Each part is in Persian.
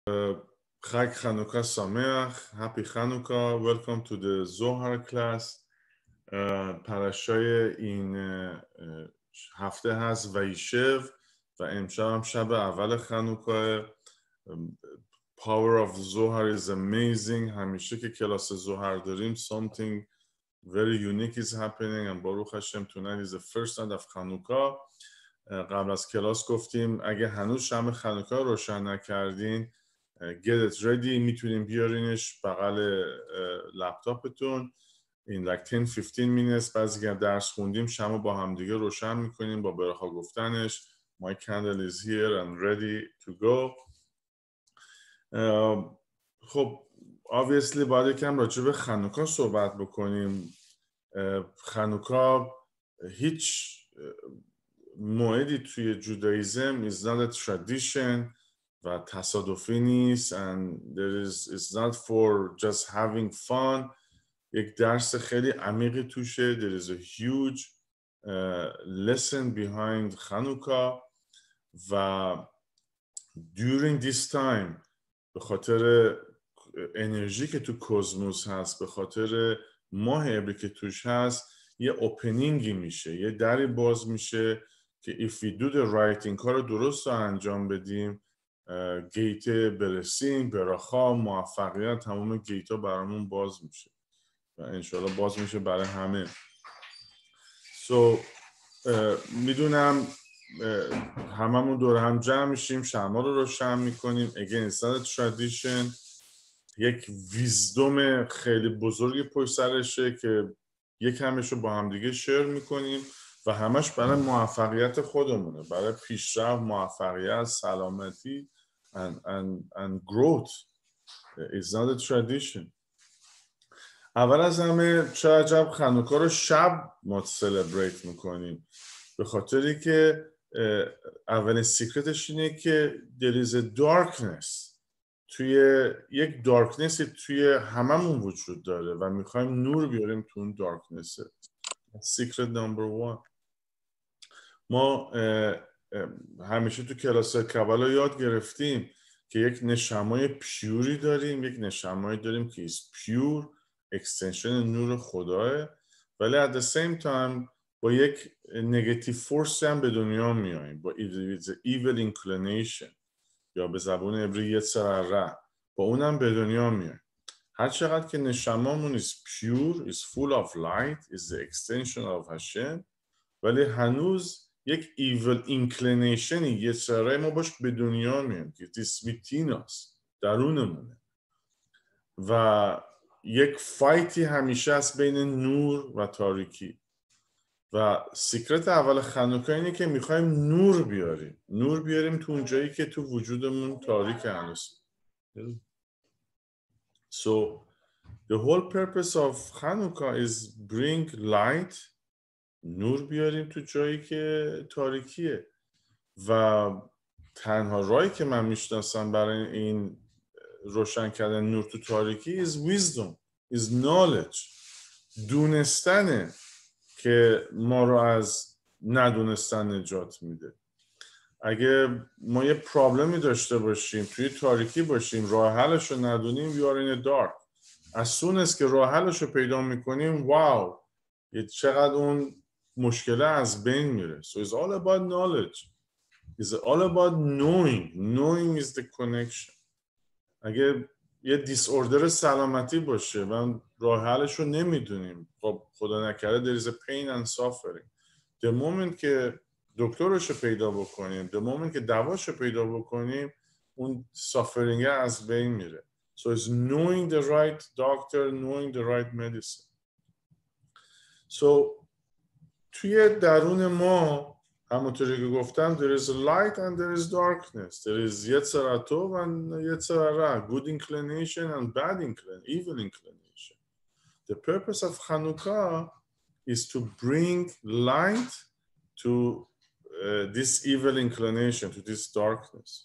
Chag Chanukah Sameach, happy Chanukah, welcome to the Zohar class. پرشای این هفته هست ویشو و امشب هم شب اول خانوکاه. Power of Zohar is amazing. همیشه که کلاس زوهر داریم something very unique is happening and Baruch Hashem tonight is the first night of خانوکاه. قبل از کلاس گفتیم اگه هنوز شمع خانوکاه روشن نکردین get it ready، میتونین بیارینش بغل لپتاپتون in like 10-15 minutes. بعضی که درس خوندیم شمع با همدیگه روشن میکنیم با برخا گفتنش. My candle is here and ready to go. خب obviously باید یکم راجع به خانوکا صحبت بکنیم. خانوکا هیچ موعدی توی جودایزم is not a tradition و تصادفی نیست and it's not for just having fun. یک درس خیلی عمیقی توشه. There is a huge lesson behind خانوکا و during this time به خاطر انرژی که تو کوزموس هست، به خاطر ماه ابری که توش هست، یه اوپنینگی میشه، یه دری باز میشه که if we do the right این کار درست رو انجام بدیم گیت برسیم، براخا، موفقیت، تمام گیت ها برامون باز میشه و انشالله باز میشه برای همه. میدونم هممون دور هم جمع میشیم، شمع رو روشن میکنیم. again it's not a tradition. یک ویزدوم خیلی بزرگی پشت سرشه که یک همش رو با هم دیگه شیر میکنیم و همش برای موفقیت خودمونه، برای پیشرفت، موفقیت، سلامتی and growth. It's not a tradition. اول از همه چه عجب خانوکا رو شب ما سلبریت میکنیم، به خاطری که اولین سیکرتش اینه که there is a darkness، توی یک دارکنسی توی هممون وجود داره و میخوایم نور بیاریم تو اون دارکنسه. سیکرت نمبر 1. ما همیشه تو کلاس کبالا یاد گرفتیم که یک نشمای پیوری داریم، یک نشمایی داریم که is pure extension نور خداه، ولی at the same time با یک negative force هم به دنیا میاییم، با evil inclination یا به زبان عبری یسرره، با اونم به دنیا میاییم. هر چقدر که نشمامون is pure, is full of light, is the extension of Hashem، ولی هنوز یک evil inclination یسرره ما باش به دنیا میاییم که is within us، درونمونه و یک فایتی همیشه است بین نور و تاریکی. و سیکرت اول خانوکا اینه که میخوایم نور بیاریم تو اون جایی که تو وجودمون تاریک هنوز. So the whole purpose of Hanukkah is bring light، نور بیاریم تو جایی که تاریکیه و تنها راهی که من میشناسم برای این روشن کردن نور تو تاریکی is wisdom، is knowledge. دونستنه که ما رو از ندونستن نجات میده. اگه ما یه پرابلمی داشته باشیم، توی تاریکی باشیم، راه حلش رو ندونیم، we are in the dark. as soon as که راه حلش رو پیدا میکنیم، واو، چقدر اون مشکله از بین میره. So it's all about knowledge. It's all about knowing. Knowing is the connection. اگه یه دیسوردر سلامتی باشه و راه حلش رو نمیدونیم، خب خدا نکرده there is a pain and suffering. the moment که دکترش رو پیدا بکنیم، the moment که دواش رو پیدا بکنیم، اون suffering از بین میره. So it's knowing the right doctor, knowing the right medicine. So توی درون ما همونطوری که گفتم there is light and there is darkness. There is یتسر طوب and یتسر را. Good inclination and bad inclination, evil inclination. The purpose of Hanukkah is to bring light to this evil inclination, to this darkness.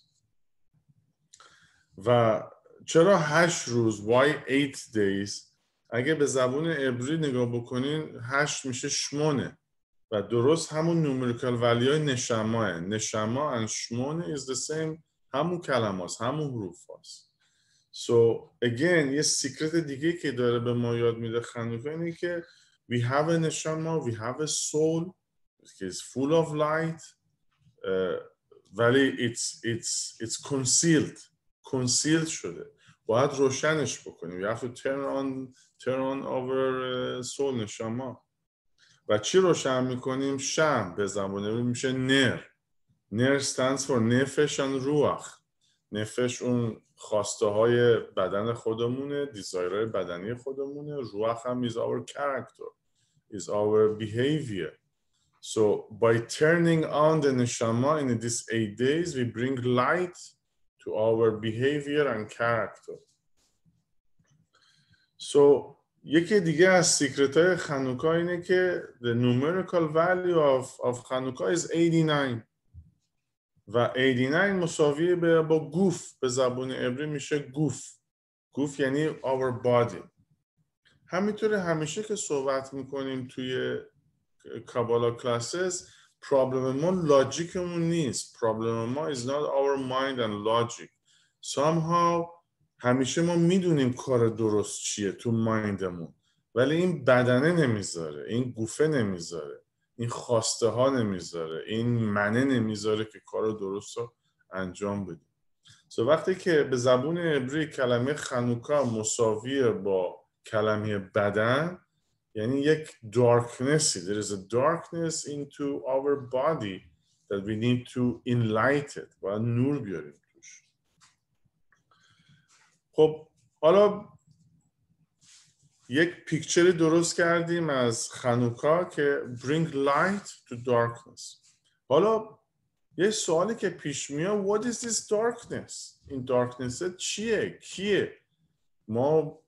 و چرا 8 روز؟ Why 8 days؟ اگه به زبون عبری نگاه بکنین 8 میشه شمونه و درست همون نومریکال ولی های نشماه. نشما and شمونه is the same همون کلمه هست، همون حروف هست. So again یه سیکرت دیگه که داره به ما یاد میده خنوکا اینه که we have a neshama, we have a soul that is full of light ولی it's concealed شده. باید روشنش بکنیم. we have to turn on our soul نشما. و چی روشن میکنیم؟ شم به زبان عبری میشه نر stands for نفش and روح. نفش اون خواسته های بدن خودمونه، دیزایرهای بدنی خودمونه. روح هم is our character, is our behavior. So by turning on the neshama in these 8 days, we bring light to our behavior and character. So یکی دیگه از سیکرت های خانوکا اینه که the numerical value of خانوکا is 89 و 89 مساویه با گوف. به زبان عبری میشه گوف یعنی our body. همینطوره همیشه که صحبت میکنیم توی کابالا کلاسز، پرابلم ما لاجیکمون نیست. پرابلم ما is not our mind and logic. somehow همیشه ما میدونیم کار درست چیه تو مایندمون، ولی این بدنه نمیذاره، این گوفه نمیذاره، این خواسته ها نمیذاره، این منه نمیذاره که کار درست رو انجام بدیم. وقتی که به زبون عبری کلمه خانوکا مساویه با کلمه بدن، یعنی یک darkness. There is a darkness into our body that we need to enlighten. باید نور بیاریم توش. خب حالا یک پیکچری درست کردیم از خانوکا که bring light to darkness. حالا یه سوالی که پیش میاد what is this darkness؟ این darkness چیه؟ کیه؟ ما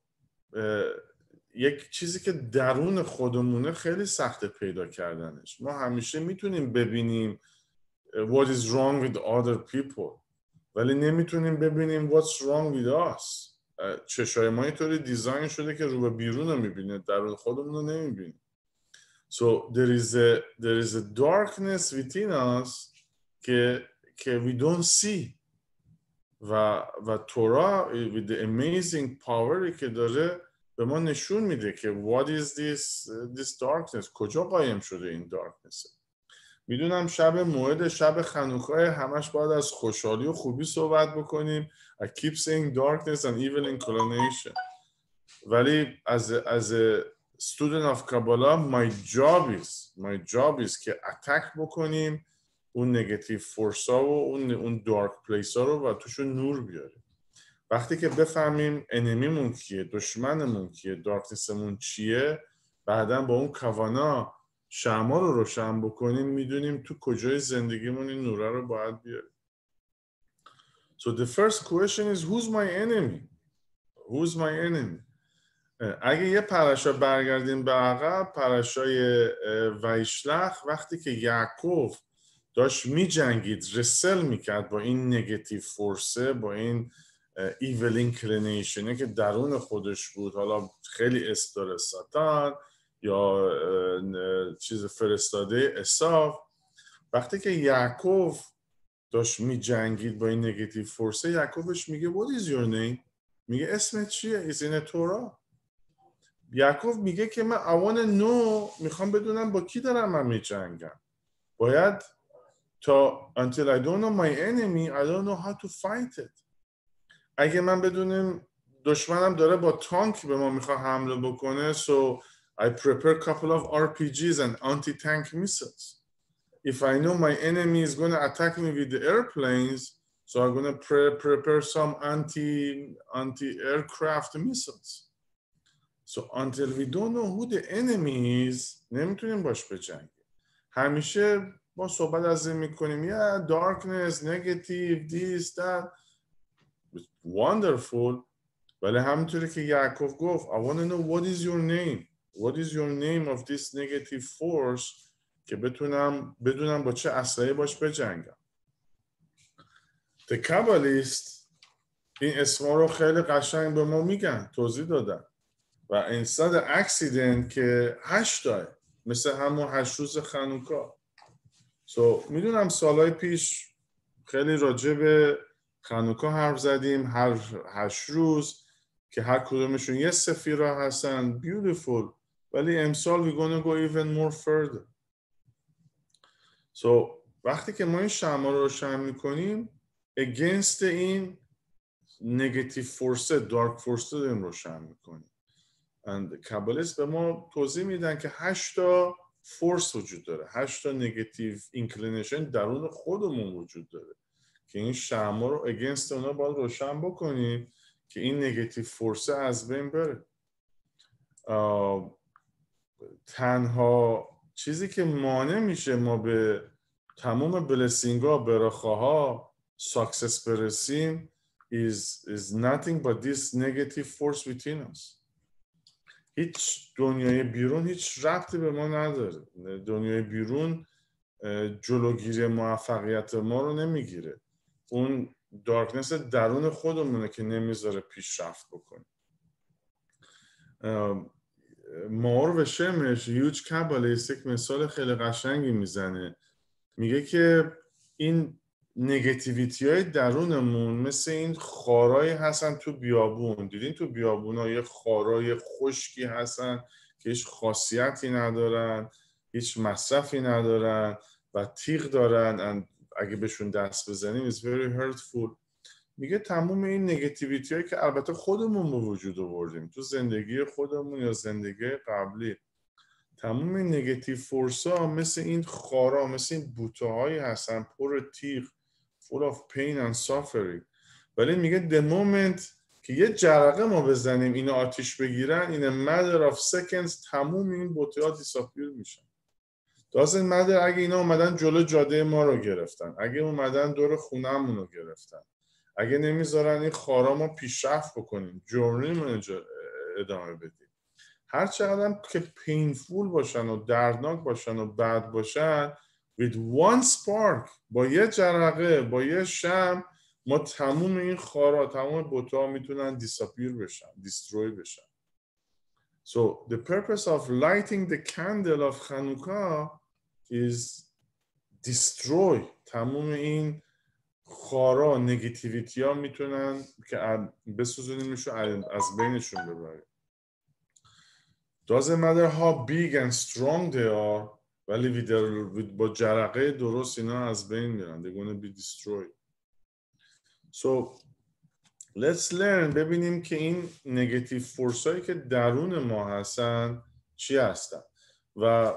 یک چیزی که درون خودمونه خیلی سخت پیدا کردنش. ما همیشه میتونیم ببینیم what is wrong with other people ولی نمیتونیم ببینیم what's wrong with us. چشای ما اینطوری دیزاین شده که رو به بیرون رو میبینه، درون خودمون رو نمیبینیم. So there is a darkness within us که we don't see و تورا with the amazing power که داره به ما نشون میده که what is this darkness؟ کجا قایم شده این darkness؟ میدونم شب موعد شب خانوکا همش باید از خوشحالی و خوبی صحبت بکنیم. I keep saying darkness and evil inclination. ولی as a student of Kabbalah my job is که اتک بکنیم اون نگاتیو فورس ها و اون دارک پلیس ها رو و توشون نور بیاریم. وقتی که بفهمیم انمیمون کیه، دشمنمون کیه، دارکنسمون چیه، بعداً با اون کوانا شمع رو روشن بکنیم، میدونیم تو کجای زندگیمون این نوره رو باید بیاریم. So the first question is who's my enemy? Who's my enemy? اگه یه پرشا برگردیم به عقب، پرشای ویشلح، وقتی که یعقوب داشت می جنگید، رسل میکرد با این نگاتیو فورسه، با این ایول اینکلینیشنه که درون خودش بود، حالا خیلی استاره ساتان یا چیز فرستاده عیسی. وقتی که یعقوب داشت می جنگید با این نگاتیو فورسه، یعقوبش میگه what is your name؟ میگه اسمت چیه؟ is in a Torah. یعقوب میگه که من I want to know، میخوام بدونم با کی دارم من می جنگم. باید تا until I don't know my enemy I don't know how to fight it. اگه من بدونم دشمنم داره با تانک به ما میخواد حمله بکنه so I prepare a couple of RPGs and anti-tank missiles. If I know my enemy is going to attack me with the airplanes, so I'm going to prepare some anti-aircraft missiles. So until we don't know who the enemy is, نمیتونیم باش بجنگیم. همیشه ما صحبت از این میکنیم darkness, negative, this, that. It's wonderful. ولی همونطوری که یعقوب گفت I want to know what is your name? What is your name of this negative force که بدونم با چه اسلحه‌ای باش بجنگم. The Kabbalist این اسما رو خیلی قشنگ به ما میگن، توضیح دادن و instead accident که 8 داره مثل همون 8 روز خانوکا. میدونم سالهای پیش خیلی راجع به خانوکا حرف زدیم، هر 8 روز که هر کدومشون یه سفیرا هستن. beautiful. ولی امسال we're gonna go even more further. So وقتی که ما این شمع رو روشن میکنیم against این negative force dark force رو داریم روشن میکنیم. and کابالیست به ما توضیح میدن که 8 تا فورس وجود داره، 8 تا negative inclination درون خودمون وجود داره که این شمع رو against اونا باید روشن بکنیم که این negative force از بین بره. تنها چیزی که مانع میشه ما به تمام بلسینگا براخاها ساکسس برسیم is nothing but this negative force within us. هیچ دنیای بیرون هیچ ربطی به ما نداره. دنیای بیرون جلوگیری موفقیت ما رو نمیگیره. اون دارکنس درون خودمونه که نمیذاره پیشرفت بکنیم. مار و شمش هیوج کابالیست یک مثال خیلی قشنگی میزنه. میگه که این نگتیویتی های درونمون مثل این خارایی هستن تو بیابون. دیدین تو بیابون ها یه خارای خشکی هستن که هیچ خاصیتی ندارن، هیچ مصرفی ندارن و تیغ دارن. اگه بهشون دست بزنیم is very hurtful. میگه تمام این نگتیویتی هایی که البته خودمون به وجود آوردیم تو زندگی خودمون یا زندگی قبلی، تمام این نگتیو فورس ها مثل این خارا، مثل این بوته هایی هستن پر تیغ full of pain and suffering. ولی میگه the moment که یه جرقه ما بزنیم اینا آتیش بگیرن in a matter of seconds تمام این بوته ها disappear میشن. doesn't matter اگه اینا اومدن جلو جاده ما رو گرفتن، اگه اومدن دور خونه‌مون رو گرفتن، اگه نمیذارن این خارا ما پیشرفت بکنیم، جورنیمون ادامه بدیم، هر چقدر که پینفول باشن و دردناک باشن و بد باشن with one spark با یه جرقه با یه شمع ما تموم این خارا تموم بوتا میتونن disappear بشن destroy بشن. So the purpose of lighting the candle of Hanukkah is destroy تموم این خارا نگتیویتی ها میتونن که بسوزونیمشو از بینشون ببریم. doesn't matter how big and strong they are ولی با جرقه درست اینا از بین میرن. they're gonna be destroyed. So let's learn ببینیم که این نگتیو فورس هایی که درون ما هستن چی هستن. و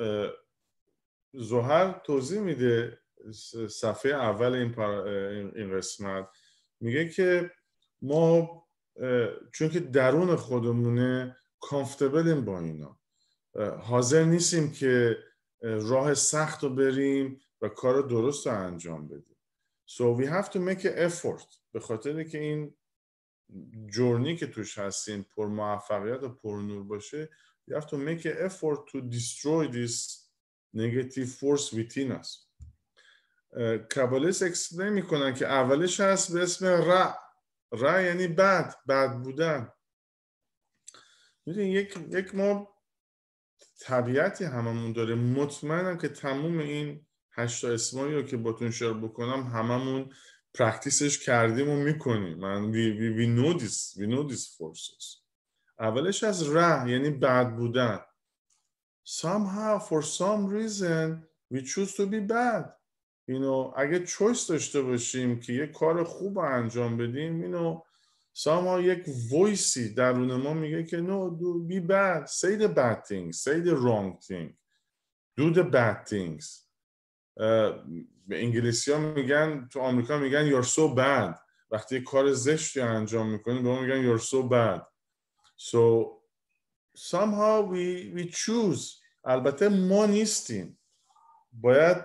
زهر توضیح میده صفحه اول این قسمت، میگه که ما چون که درون خودمونه کامفتبلیم با اینا، حاضر نیستیم که راه سخت رو بریم و کار درست رو انجام بدیم. So we have to make an effort. به خاطر که این جورنی که توش هستیم پر موفقیت و پر نور باشه we have to make an effort to destroy this negative force within us. کابالیست اکسپلین میکنن که اولش هست به اسم را یعنی بد بودن. میدونی یک ما طبیعتی هممون داره. مطمئنم که تموم این 8 اسمایی رو که باتون شیر بکنم هممون پرکتیسش کردیم و میکنیم. we know these forces. اولش از یعنی بد بودن. somehow for some reason we choose to be bad. اگه چویس داشته باشیم که یک کار خوب انجام بدیم somehow یک وایسی درون ما میگه که no, do be bad, say the bad things, say the wrong thing, do the bad things. به انگلیسی ها میگن، تو آمریکا میگن you're so bad. وقتی کار زشتی انجام میکنیم به ما میگن you're so bad. So somehow we choose. البته ما نیستیم. باید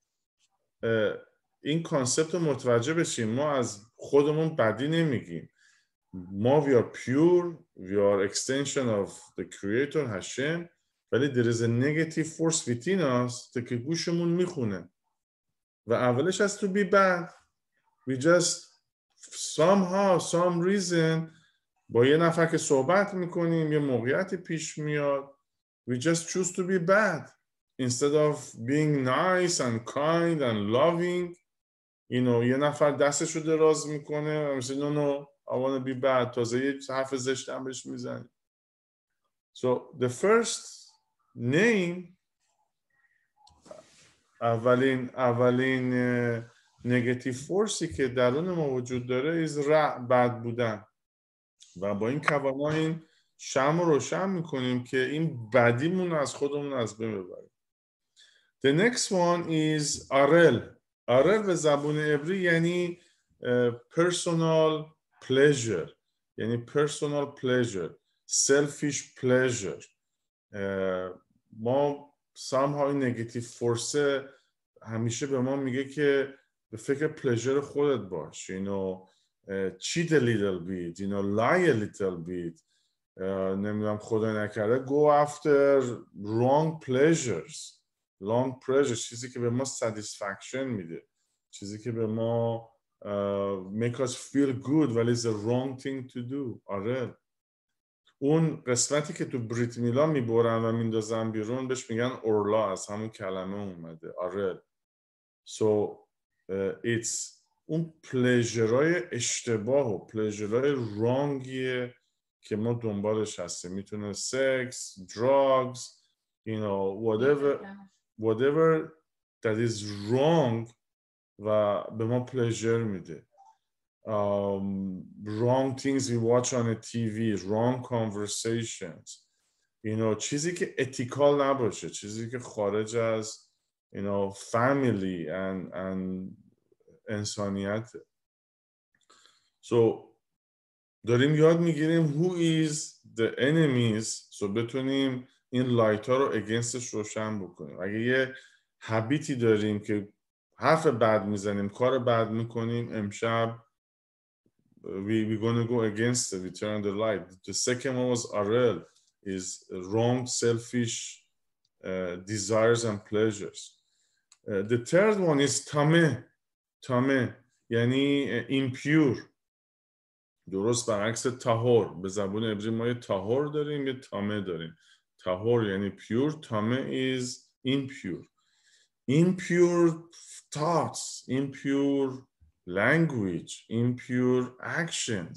این کانسپت رو متوجه بشیم. ما از خودمون بدی نمیگیم. ما we are pure, we are extension of the creator هاشم، ولی there is a negative force within us که گوشمون میخونه و اولش از to be bad. We just somehow, some reason با یه نفر که صحبت میکنیم یه موقعیتی پیش میاد we just choose to be bad instead of being nice and kind and loving. یه نفر دستشو دراز میکنه مثل نو I wanna be bad تازه یه حرف زشت هم بهش میزنی. So the first name اولین نگاتیو فورسی که درون ما وجود داره is بد بودن و با این کوانا این شمع رو روشن میکنیم که این بدیمون از خودمون از بین ببریم. The next one is arel به زبون عبری یعنی personal pleasure یعنی personal pleasure selfish pleasure. ما somehow این نگاتیو فورس همیشه به ما میگه که به فکر پلژر خودت باش cheat a little bit lie a little bit نمیدونم خدا نکرده go after wrong pleasures چیزی که به ما satisfaction میده چیزی که به ما make us feel good ولی it's the wrong thing to do. آره اون قسمتی که تو بریت میلا میبرن و میندازن بیرون بهش میگن اورلا از همون کلمه اومده آره. So it's اون پلژرهای اشتباه و پلژرهای رانگیه که ما دنبالش هستیم میتونه سکس، drugs, whatever that is wrong و به ما پلژر میده. Wrong things we watch on a TV, wrong conversations, چیزی که ethical نباشه، چیزی که خارج از family and انسانیت. So داریم یاد میگیریم who is the enemies so بتونیم این لایت ها رو againstش روشن بکنیم. اگه یه habitی داریم که حرف بد میزنیم، کار بد میکنیم، امشب we're going to go against it, we turn the light. The second one was arel, is wrong, selfish desires and pleasures. The third one is tame یعنی impure. درست برعکس طهور. به زبان عبری ما یه طهور داریم یه تامه داریم. طهور یعنی pure, tame is impure. Impure thoughts, impure language, impure actions.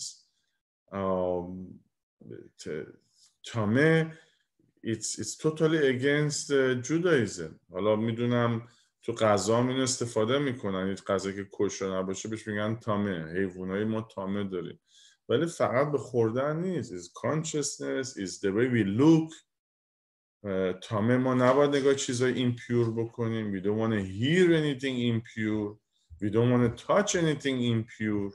Tame it's totally against Judaism. حالا میدونم تو غذا این استفاده میکنن، یه غذا که کشته نباشه بهش میگن تامه. حیوانای ما تامه داریم ولی فقط به خوردن نیست. is consciousness, is the way we look. تامه ما نباید نگاه چیزای impure بکنیم. we don't want to hear anything impure, we don't want to touch anything impure.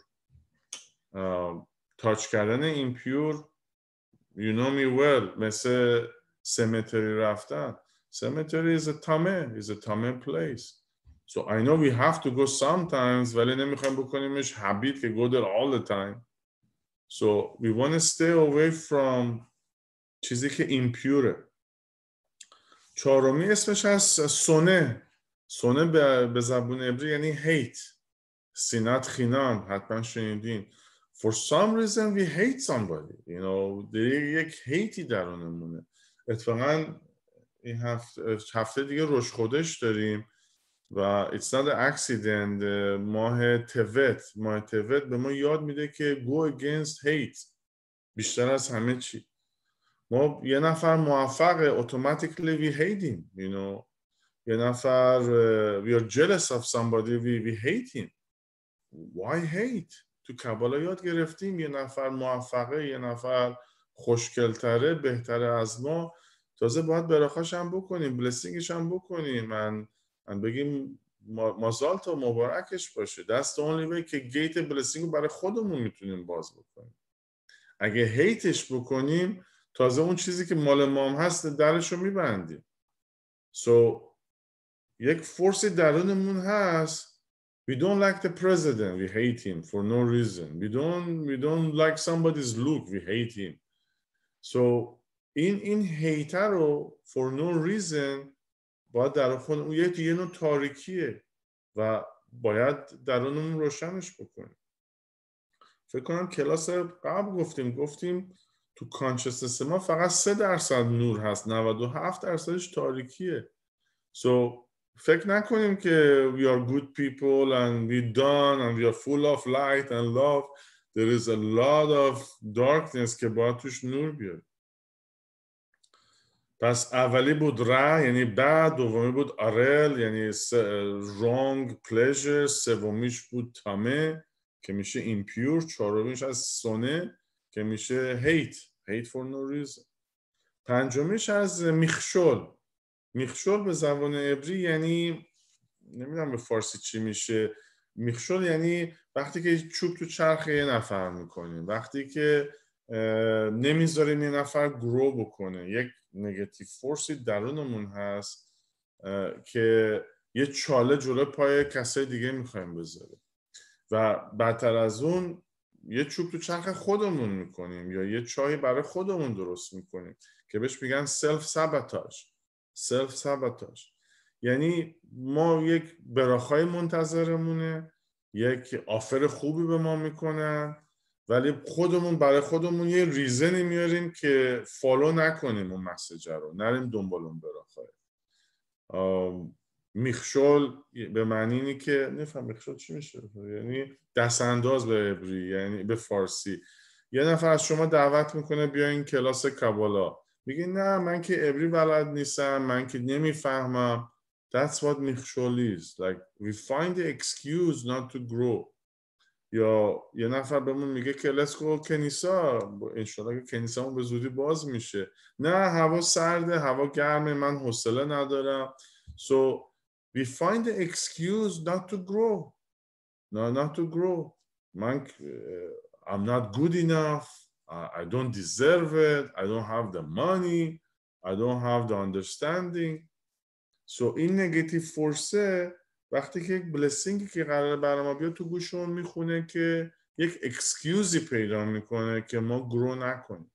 touch کردن impure you know me well مثل cemetery رفتن. Cemetery is a tame place. So I know we have to go sometimes ولی نمیخوایم بکنیمش habit که go there all the time. So we want to stay away from چیزی که impure. چهارمی اسمش هست سونه به زبون عبری یعنی hate. سینت خینان حتما شنیدین. For some reason we hate somebody. یک هیتی درونمونه. اتفاقا این هفته دیگه روش خودش داریم و it's not an accident. ماه تبت به ما یاد میده که go against hate بیشتر از همه چی. ما یه نفر موفقه automatically we hate him. یه نفر we are jealous of somebody we hate him. Why hate? تو کبالا یاد گرفتیم یه نفر موفقه، یه نفر خوشگلتره، بهتره از ما، تازه باید براخاش هم بکنیم، بلسینگش هم بکنیم، من بگیم مازالت و مبارکش باشه. That's the only way که گیت بلسینگ رو برای خودمون میتونیم باز بکنیم. اگه هیتش بکنیم تازه اون چیزی که مال مام هست درش رو میبندیم. So یک فورسی درونمون هست. We don't like the president, we hate him for no reason. We don't like somebody's look, we hate him. So این هیتر رو for no reason باید در خود یه نوع تاریکیه و باید درونمون روشنش بکنیم. فکر کنم کلاس قبل گفتیم تو کانشسنس ما فقط 3% نور هست، 97%ش تاریکیه. So فکر نکنیم که we are good people and we done and we are full of light and love. There is a lot of darkness که باید توش نور بیاد. پس اولی بود ره یعنی بد، دومی بود آرل یعنی wrong pleasure، سومیش بود تامه که میشه impure، چهارمیش از سونه که میشه hate for no reason، پنجمیش از میخشول. میخشول به زبان عبری یعنی نمیدونم به فارسی چی میشه. میخشول یعنی وقتی که چوب تو چرخ یه نفر میکنیم، وقتی که نمیذاریم یه نفر گرو بکنه. یک نگاتیو فورسی درونمون هست که یه چاله جلو پای کسای دیگه میخوایم بذاره و بدتر از اون یه چوب تو چرخ خودمون میکنیم یا یه چای برای خودمون درست میکنیم که بهش میگن سلف سابوتاژ. یعنی ما یک براخای منتظرمونه، یک آفر خوبی به ما میکنن ولی خودمون برای خودمون یه ریزنی میاریم که فالو نکنیم اون مسیج رو، نریم دنبال اون براخای. میخشول به معنی اینه که نفهم میخشول چی میشه، یعنی دست انداز به عبری، یعنی به فارسی. یه نفر از شما دعوت میکنه بیاین کلاس کابالا، میگه نه من که عبری بلد نیستم، من که نمیفهمم. That's what میخشول is. Like we find the excuse not to grow. یا یه نفر بهمون میگه که let's go کنیسا، انشالله که کنیسامون به زودی باز میشه. نه هوا سرده، هوا گرمه، من حوصله ندارم. So we find the excuse not to grow. No, not to grow. I'm not good enough. I don't deserve it. I don't have the money. I don't have the understanding. So این نگاتیو فورسه وقتی که یک بلسینگی که قراره برای ما بیاد تو گوشمون میخونه که یک اکسکیوزی پیدا میکنه که ما گرو نکنیم.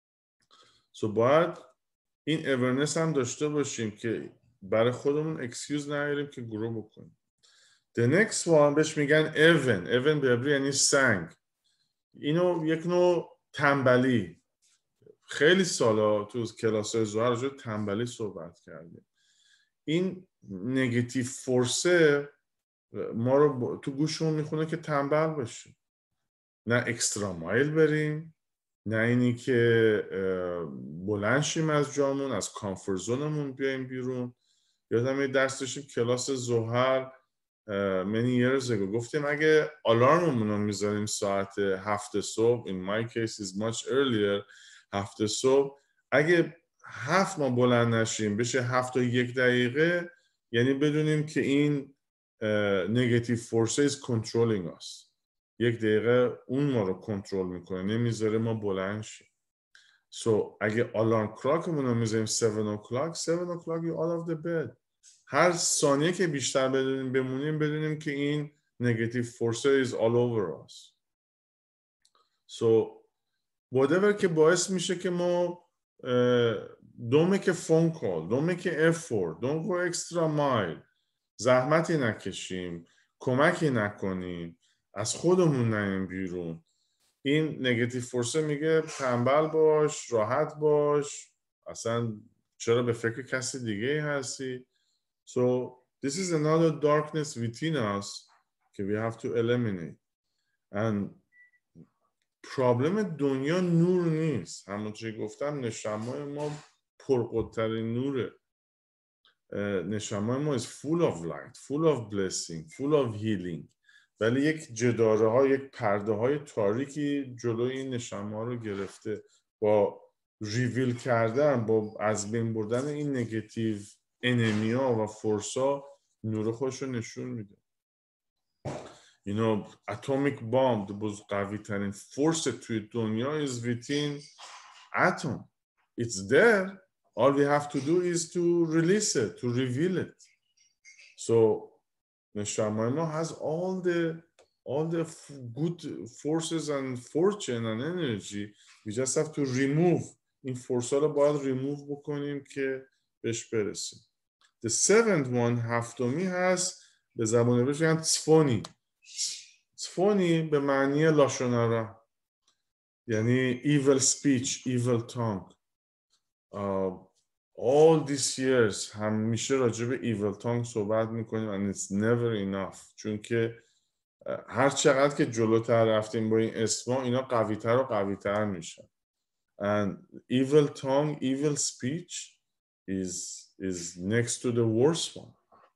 So باید این اورنس هم داشته باشیم که برای خودمون اکسکیوز نیاریم که گرو بکنیم. The next one بهش میگن even به عبری یعنی سنگ. اینو یک نوع تنبلی. خیلی سالا تو کلاس‌های ظاهر راجع به تنبلی صحبت کردیم. این نگاتیو فورسه ما رو تو گوشمون میخونه که تنبل باشیم، نه اکسترا مایل بریم، نه اینی که بلند شیم از جامون، از کامفورت زونمون بیایم بیرون. یادم یه درس داشتیم کلاس ظهر many years ago، گفتیم اگه آلارممون رو میذاریم ساعت 7 صبح، in my case is much earlier، 7 صبح، اگه 7 ما بلند نشیم بشه 7 و 1 دقیقه، یعنی بدونیم که این negative force is controlling us. 1 دقیقه اون ما رو کنترل میکنه، نمیذاره ما بلند شیم. So اگه آلارم کلاکمون رو میذاریم 7 o'clock you out of the bed. هر ثانیه که بیشتر بمونیم بدونیم که این negative force is all over us. So whatever که باعث میشه که ما don't make a phone call, don't make an effort, don't go extra mile، زحمتی نکشیم، کمکی نکنیم، از خودمون نیم بیرون. این نگاتیو فورسه میگه تنبل باش، راحت باش، اصلا چرا به فکر کسی دیگه هستی. So this is another darkness within us که we have to eliminate. And پرابلم دنیا نور نیست، همونطوری گفتم نشمای ما پرقدرترین نوره. نشمای ما is full of light, full of blessing, full of healing. ولی یک جداره ها، یک پرده های تاریکی جلوی این نشما رو گرفته. با ریویل کردن، با از بین بردن این نگاتیو انمیا و فورسا، نور خودش رو نشون میده. You know, atomic bomb باز قوی ترین فورس توی دنیا is within atom. It's there. All we have to do is to release it, to reveal it. So نشمای ما has all the good forces and fortune and energy. We just have to remove. این فورس ها رو باید remove بکنیم که بهش برسیم. The seventh one هفتمی هست به زبان عبری میگن تصفونی. تصفونی به معنی لاشونارا، یعنی evil speech, evil tongue. all these years همیشه راجع به ایول تانگ صحبت میکنیم and it's never enough. چون که هر چقدر که جلوتر رفتیم با این اسما اینا قویتر و قویتر میشن. And evil tongue, evil speech is next to the worst one.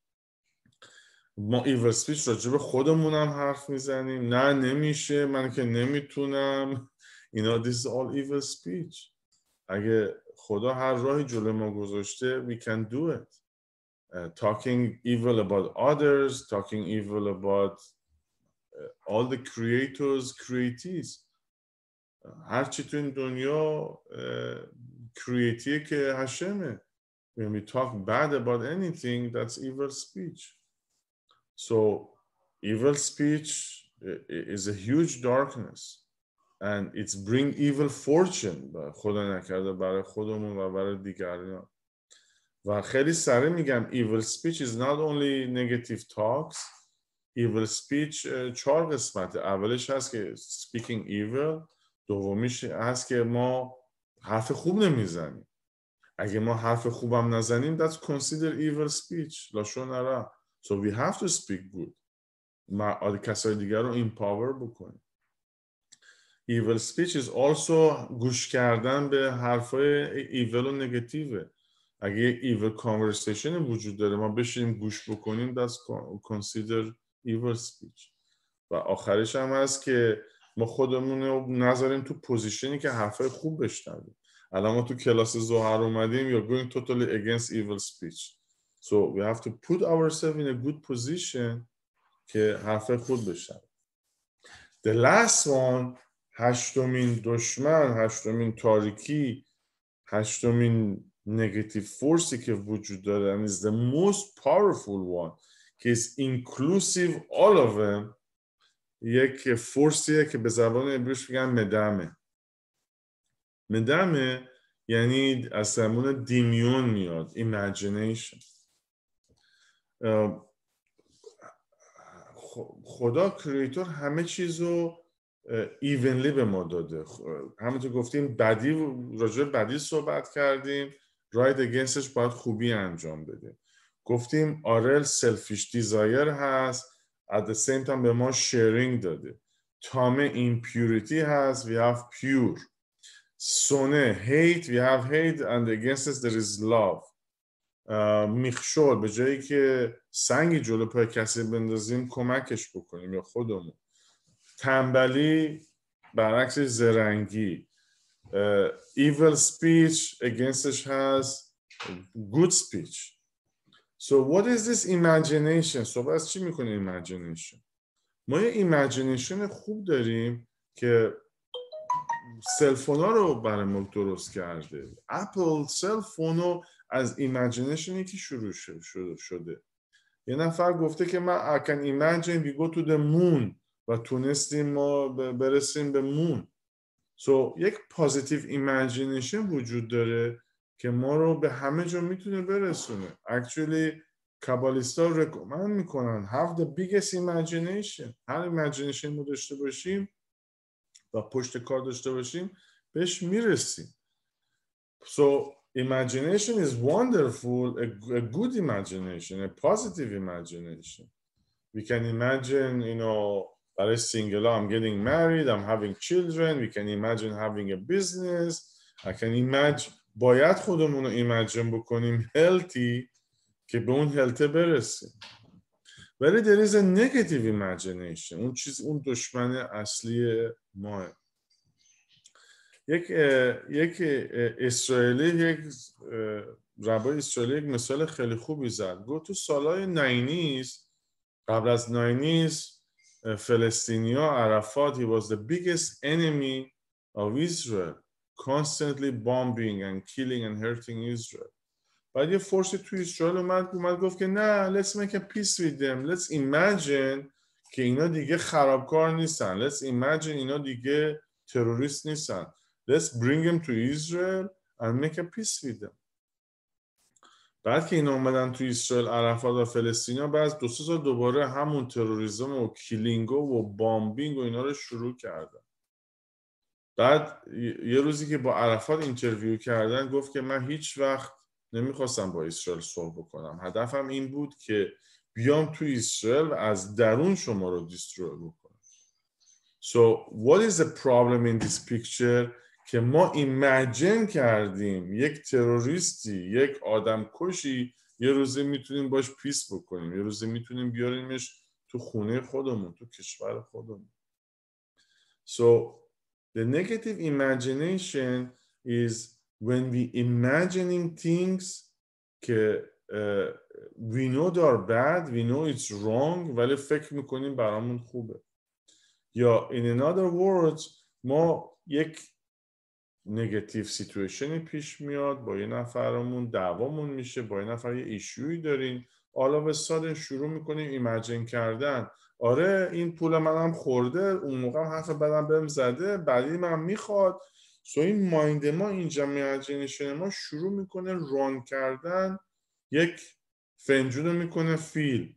ما evil speech راجع به خودمون هم حرف میزنیم، نه نمیشه، من که نمیتونم، this is all evil speech. اگه خدا هر راهی جلو ما گذاشته we can do it. Talking evil about others, talking evil about all the creators, createes. هرچی تو این دنیا createe که هشمه. When we talk bad about anything, that's evil speech. So evil speech is a huge darkness and it's bring evil fortune. خدا نکرده برای خودمون و برای دیگران. و خیلی سریع میگم evil speech is not only negative talks. Evil speech 4 قسمته. اولش هست که speaking evil. دومیش هست که ما حرف خوب نمیزنیم. اگه ما حرف خوبم نزنیم that's considered evil speech. لاشون نرا. So we have to speak good. کسای دیگر رو empower بکنیم. Evil speech is also گوش کردن به حرفای evil و نگاتیوه. اگه evil conversation وجود داره ما بشینیم گوش بکنیم that's considered evil speech. و آخرش هم هست که ما خودمون رو نذاریم تو پوزیشنی که حرفای خوب بشنویم. الان ما تو کلاس ظهر اومدیم you're going totally against evil speech. So we have to put ourselves in a good position که حرفای خوب بشنویم. The last one هشتمین دشمن، هشتمین تاریکی، هشتمین negative force که وجود داره and is the most powerful one که is inclusive all of them. یک فورسیه که به زبان عبریش میگن مدمه. مدمه یعنی از زمان دیمیون میاد imagination. خدا کریتور همه چیزو ایونلی به ما داده. همونطور گفتیم بدی راجع بدی صحبت کردیم right againstش باید خوبی انجام بده. گفتیم آرل سلفیش دیزایر هست at the same time به ما sharing داده. تامه impurity هست we have pure. سونه hate we have hate and against us there is love. میخشول به جایی که سنگی جلو پای کسی بندازیم کمکش بکنیم یا خودمون. تنبلی برعکسش زرنگی. Evil speech againstش هست good speech. So what is this imagination? So بس چی میکنه imagination؟ ما یه imagination خوب داریم که سلفونا رو برای ما درست کرده. اپل سلفونو از imagination که شروع شده. یه نفر گفته که من I can imagine we go to the moon و تونستیم ما برسیم به مون. So یک positive imagination وجود داره که ما رو به همه جا میتونه برسونه. Actually کابالیستا recommend میکنن have the biggest imagination. هر imagination رو داشته باشیم و پشت کار داشته باشیم بهش میرسیم. So imagination is wonderful, a good imagination, a positive imagination. We can imagine, برای single I'm getting married, I'm having children, we can imagine having a business, I can imagine, باید خودمون رو imagine بکنیم healthy که به اون health برسیم. ولی there is a negative imagination. اون دشمن اصلی ماه. یک اسرائیلی، یک ربای اسرائیلی یک مثال خیلی خوبی زد. گفت تو سالهای 90s قبل از 90s فلسطینیا عرفات he was the biggest enemy of Israel, constantly bombing and killing and hurting Israel. بعد یه فورسی تو اسرائیل اومد گفت که نه let's make a peace with them, let's imagine که اینا دیگه خرابکار نیستن, let's imagine اینا دیگه تروریست نیستن, let's bring them to Israel and make a peace with them. بعد که اینا اومدن تو اسرائیل عرفات و فلسطینیا بعد 2-3 سال دوباره همون تروریسم و کیلینگ و بامبینگ و اینا رو شروع کردن. بعد یه روزی که با عرفات اینترویو کردن گفت که من هیچ وقت نمیخواستم با اسرائیل صلح بکنم. هدفم این بود که بیام تو اسرائیل و از درون شما رو دیستروی بکنم. So what is the problem in this picture؟ که ما ایمجین کردیم یک تروریستی، یک آدم کشی یه روزه میتونیم باش پیس بکنیم، یه روزه میتونیم بیاریمش تو خونه خودمون، تو کشور خودمون. So the negative imagination is when we imagining things که we know they are bad, we know it's wrong ولی فکر میکنیم برامون خوبه. یا in another words ما یک نگاتیو سیتویشنی پیش میاد، با یه نفرمون دعوامون میشه، با یه نفر یه ایشویی داریم، حالا سادن شروع میکنیم ایمجین کردن، آره این پول منم خورده، اون موقع حرف بدم بهم زده، بعدی من میخواد. سو این مایند ما، اینجا ایمجینیشن ما شروع میکنه ران کردن، یک فنجون میکنه فیل.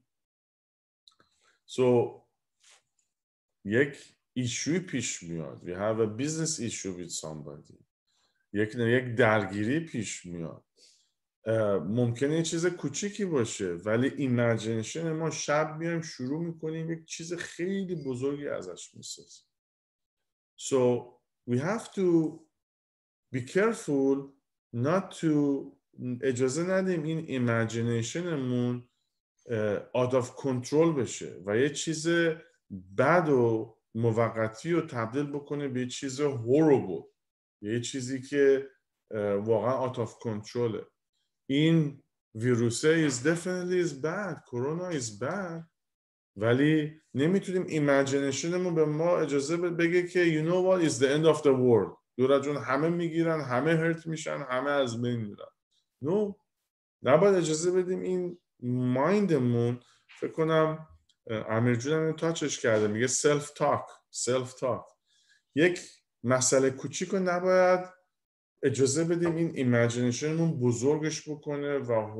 سو یک ایشوی پیش میاد. We have a business issue with somebody. یک درگیری پیش میاد. ممکنه یه چیز کوچیکی باشه ولی ایمجینیشن ما شب میایم شروع میکنیم یک چیز خیلی بزرگی ازش میسازیم. So we have to be careful not to اجازه ندیم این ایمجینیشنمون out of control بشه و یه چیز بد و موقتی رو تبدیل بکنه به یه چیز horrible، یه چیزی که واقعا out of control. این ویروسه is definitely is bad، کرونا is bad، ولی نمیتونیم ایمجینیشنمون به ما اجازه بگه که you know what is the end of the world، دورا جون همه میگیرن، همه هرت میشن، همه از بین میرن. no، نباید اجازه بدیم این مایندمون. فکر کنم امیر جون هم تاچش کرده، میگه سلف تاک. یک مسئله کوچیک رو نباید اجازه بدیم این ایمجینیشنمون بزرگش بکنه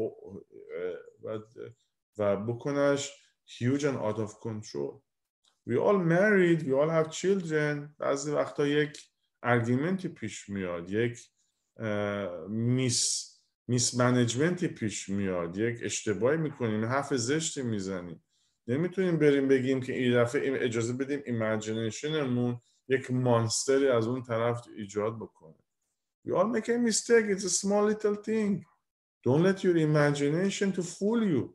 و بکنش huge and out of control. We all married, we all have children. بعضی وقتا یک argumenti پیش میاد، یک میس منیجمنتی پیش میاد، یک اشتباهی میکنیم، حرف زشتی میزنیم. نمیتونیم بریم بگیم که این دفعه اجازه بدیم ایمجینیشنمون یک مانستری از اون طرف ایجاد بکنه. We all make a mistake. It's a small little thing. Don't let your imagination to fool you.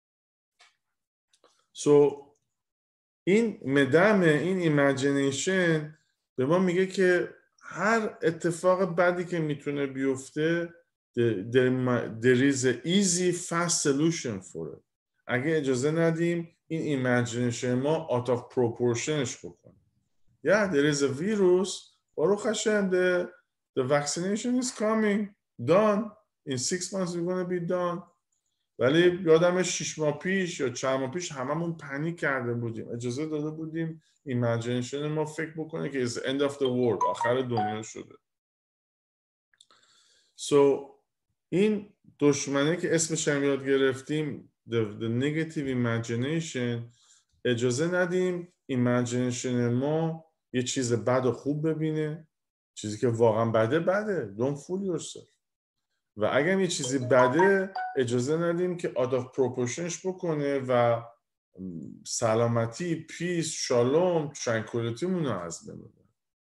So این مدام این ایمجینیشن به ما میگه که هر اتفاق بدی که میتونه بیفته there is an easy fast solution for it. اگه اجازه ندیم این ایمجینیشن ما out of proportionش بکنه. Yeah, there is a virus. Baruch Hashem, the vaccination is coming. Done. In 6 months we're going to be done. ولی یادم 6 ماه پیش یا چند ماه پیش هممون پنیک کرده بودیم، اجازه داده بودیم ایمجینیشن ما فکر بکنه که it's the end of the world، آخر دنیا شده. So این دشمنه که اسمش هم یاد گرفتیم the negative imagination، اجازه ندیم ایمجینیشن ما یه چیز بد و خوب ببینه. چیزی که واقعا بده don't fool yourself. و اگر یه چیزی بده اجازه ندیم که out of proportionش بکنه و سلامتی، پیس، شالوم، ترانکولیتیمون رو از بین ببره.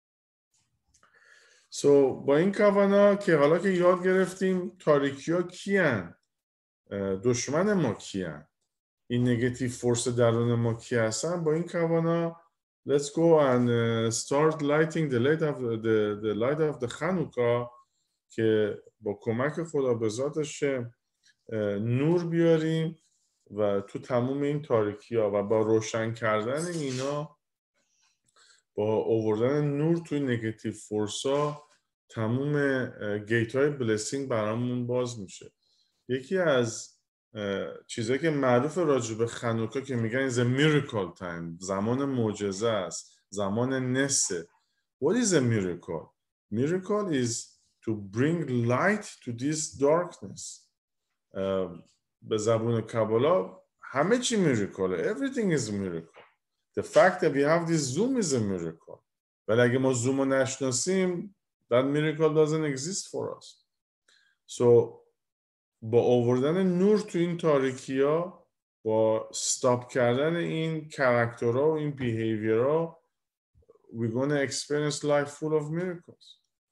So با این کوانا که حالا که یاد گرفتیم تاریکی ها کیان، دشمن ما کیان، این نگاتیو فورس درون ما کی هستن، با این کوانا let's go and start lighting the light of the Chanukah که با کمک خدا به ذاتش نور بیاریم و تو تموم این تاریکی ها و با روشن کردن اینا، با آوردن نور توی نگاتیو فورس ها، تموم گیت های بلسینگ برامون باز میشه. یکی از چیزایی که معروف راجع به خنوکا که میگن is a miracle time، زمان معجزه است، زمان نسه. What is a miracle? Miracle is to bring light to this darkness. به زبون کابالا همه چی میریکاله. Everything is a miracle. The fact that we have this Zoom is a miracle. ولی اگه ما زوم رو نشناسیم that miracle doesn't exist for us. So با آوردن نور تو این تاریکی ها، با استاپ کردن این کاراکترها و این بیهیویرها، we're going to experience life full of miracles.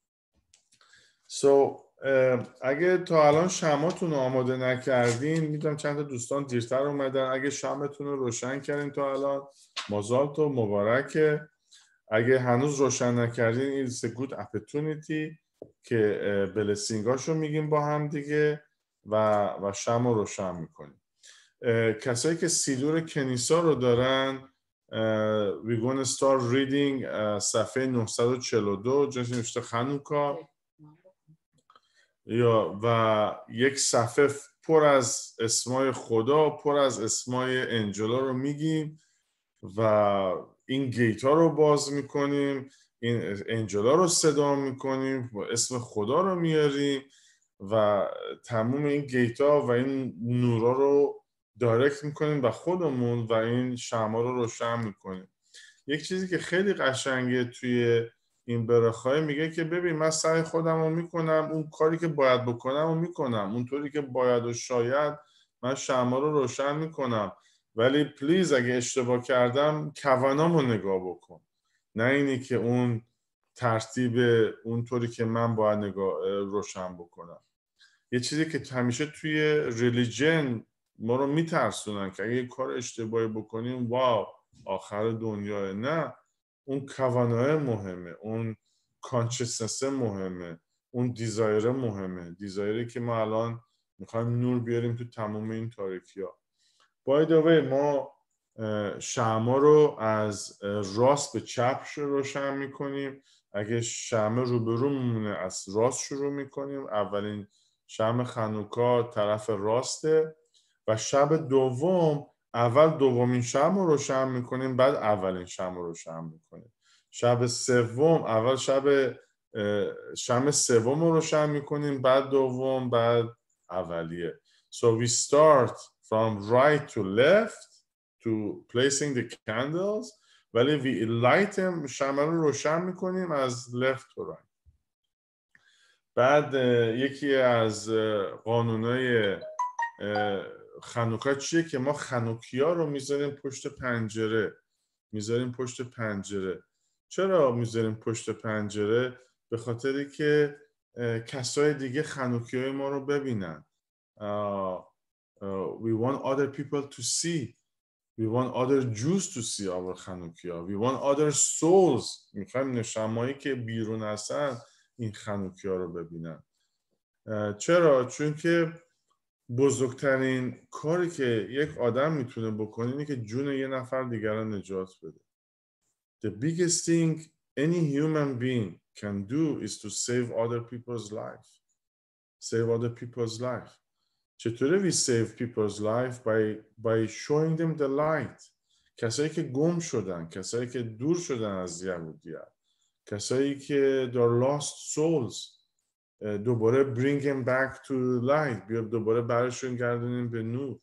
So اگه تا الان شمعاتون رو آماده نکردین، میدونم چند تا دوستان دیرتر اومدن، اگه شمعتون رو روشن کردین تا الان مازالتو مبارکه. اگه هنوز روشن نکردین it's a good opportunity که بلسینگاشو میگیم با هم دیگه و شمع رو روشن میکنیم. کسایی که سیدور کنیسا رو دارن we're going to start reading صفحه 942 جنسی نوشته خانوکا و یک صفحه پر از اسمای خدا، پر از اسمای انجلا رو میگیم و این گیت ها رو باز میکنیم، این انجلا رو صدا میکنیم و اسم خدا رو میاریم و تموم این گیت ها و این نورا رو دایرکت میکنیم به خودمون و این شمع رو روشن میکنیم. یک چیزی که خیلی قشنگه توی این برخای میگه که ببین من سعی خودم رو میکنم، اون کاری که باید بکنم رو میکنم، اونطوری که باید و شاید من شمع رو روشن میکنم، ولی پلیز اگه اشتباه کردم کوانامو نگاه بکن، نه اینی که اون ترتیب اونطوری که من باید روشن بکنم. یه چیزی که همیشه توی ریلیجن ما رو میترسونن که اگه یه کار اشتباهی بکنیم واو آخر دنیاه، نه، اون کوانای مهمه، اون کانشسنس مهمه، اون دیزایر مهمه، دیزایری که ما الان میخوایم نور بیاریم تو تمام این تاریکی ها. باید ما شمع رو از راست به چپ روشن میکنیم. اگه شمع روبرو مونه از راست شروع میکنیم، اولین شمع خانوکا طرف راسته و شب دوم اول دومین شمع رو روشن میکنیم، بعد اولین شمع رو روشن میکنیم. شب سوم اول شمع سوم رو روشن میکنیم، بعد دوم، بعد اولیه. So we start from right to left to placing the candles، ولی we light them، شمع رو روشن میکنیم از left to right. بعد یکی از قانونای خانوکا چیه که ما خانوکیا رو میذاریم پشت پنجره. چرا میذاریم پشت پنجره؟ به خاطری که کسای دیگه خانوکیای ما رو ببینن. We want other people to see. We want other Jews to see our خانوکیا. We want other souls. میخوایم نشمایی که بیرون هستن این خانوکیا رو ببینن. چرا؟ چون که بزرگترین کاری که یک آدم میتونه بکنه اینه که جون یه نفر دیگر رو نجات بده. The biggest thing any human being can do is to save other people's life. Save other people's life. چطوره we save people's life? By showing them the light. کسایی که گم شدن، کسایی که دور شدن از یهودیت، کسایی که they're lost souls، دوباره bring them back to light، بیا دوباره برشون گردونیم به نور.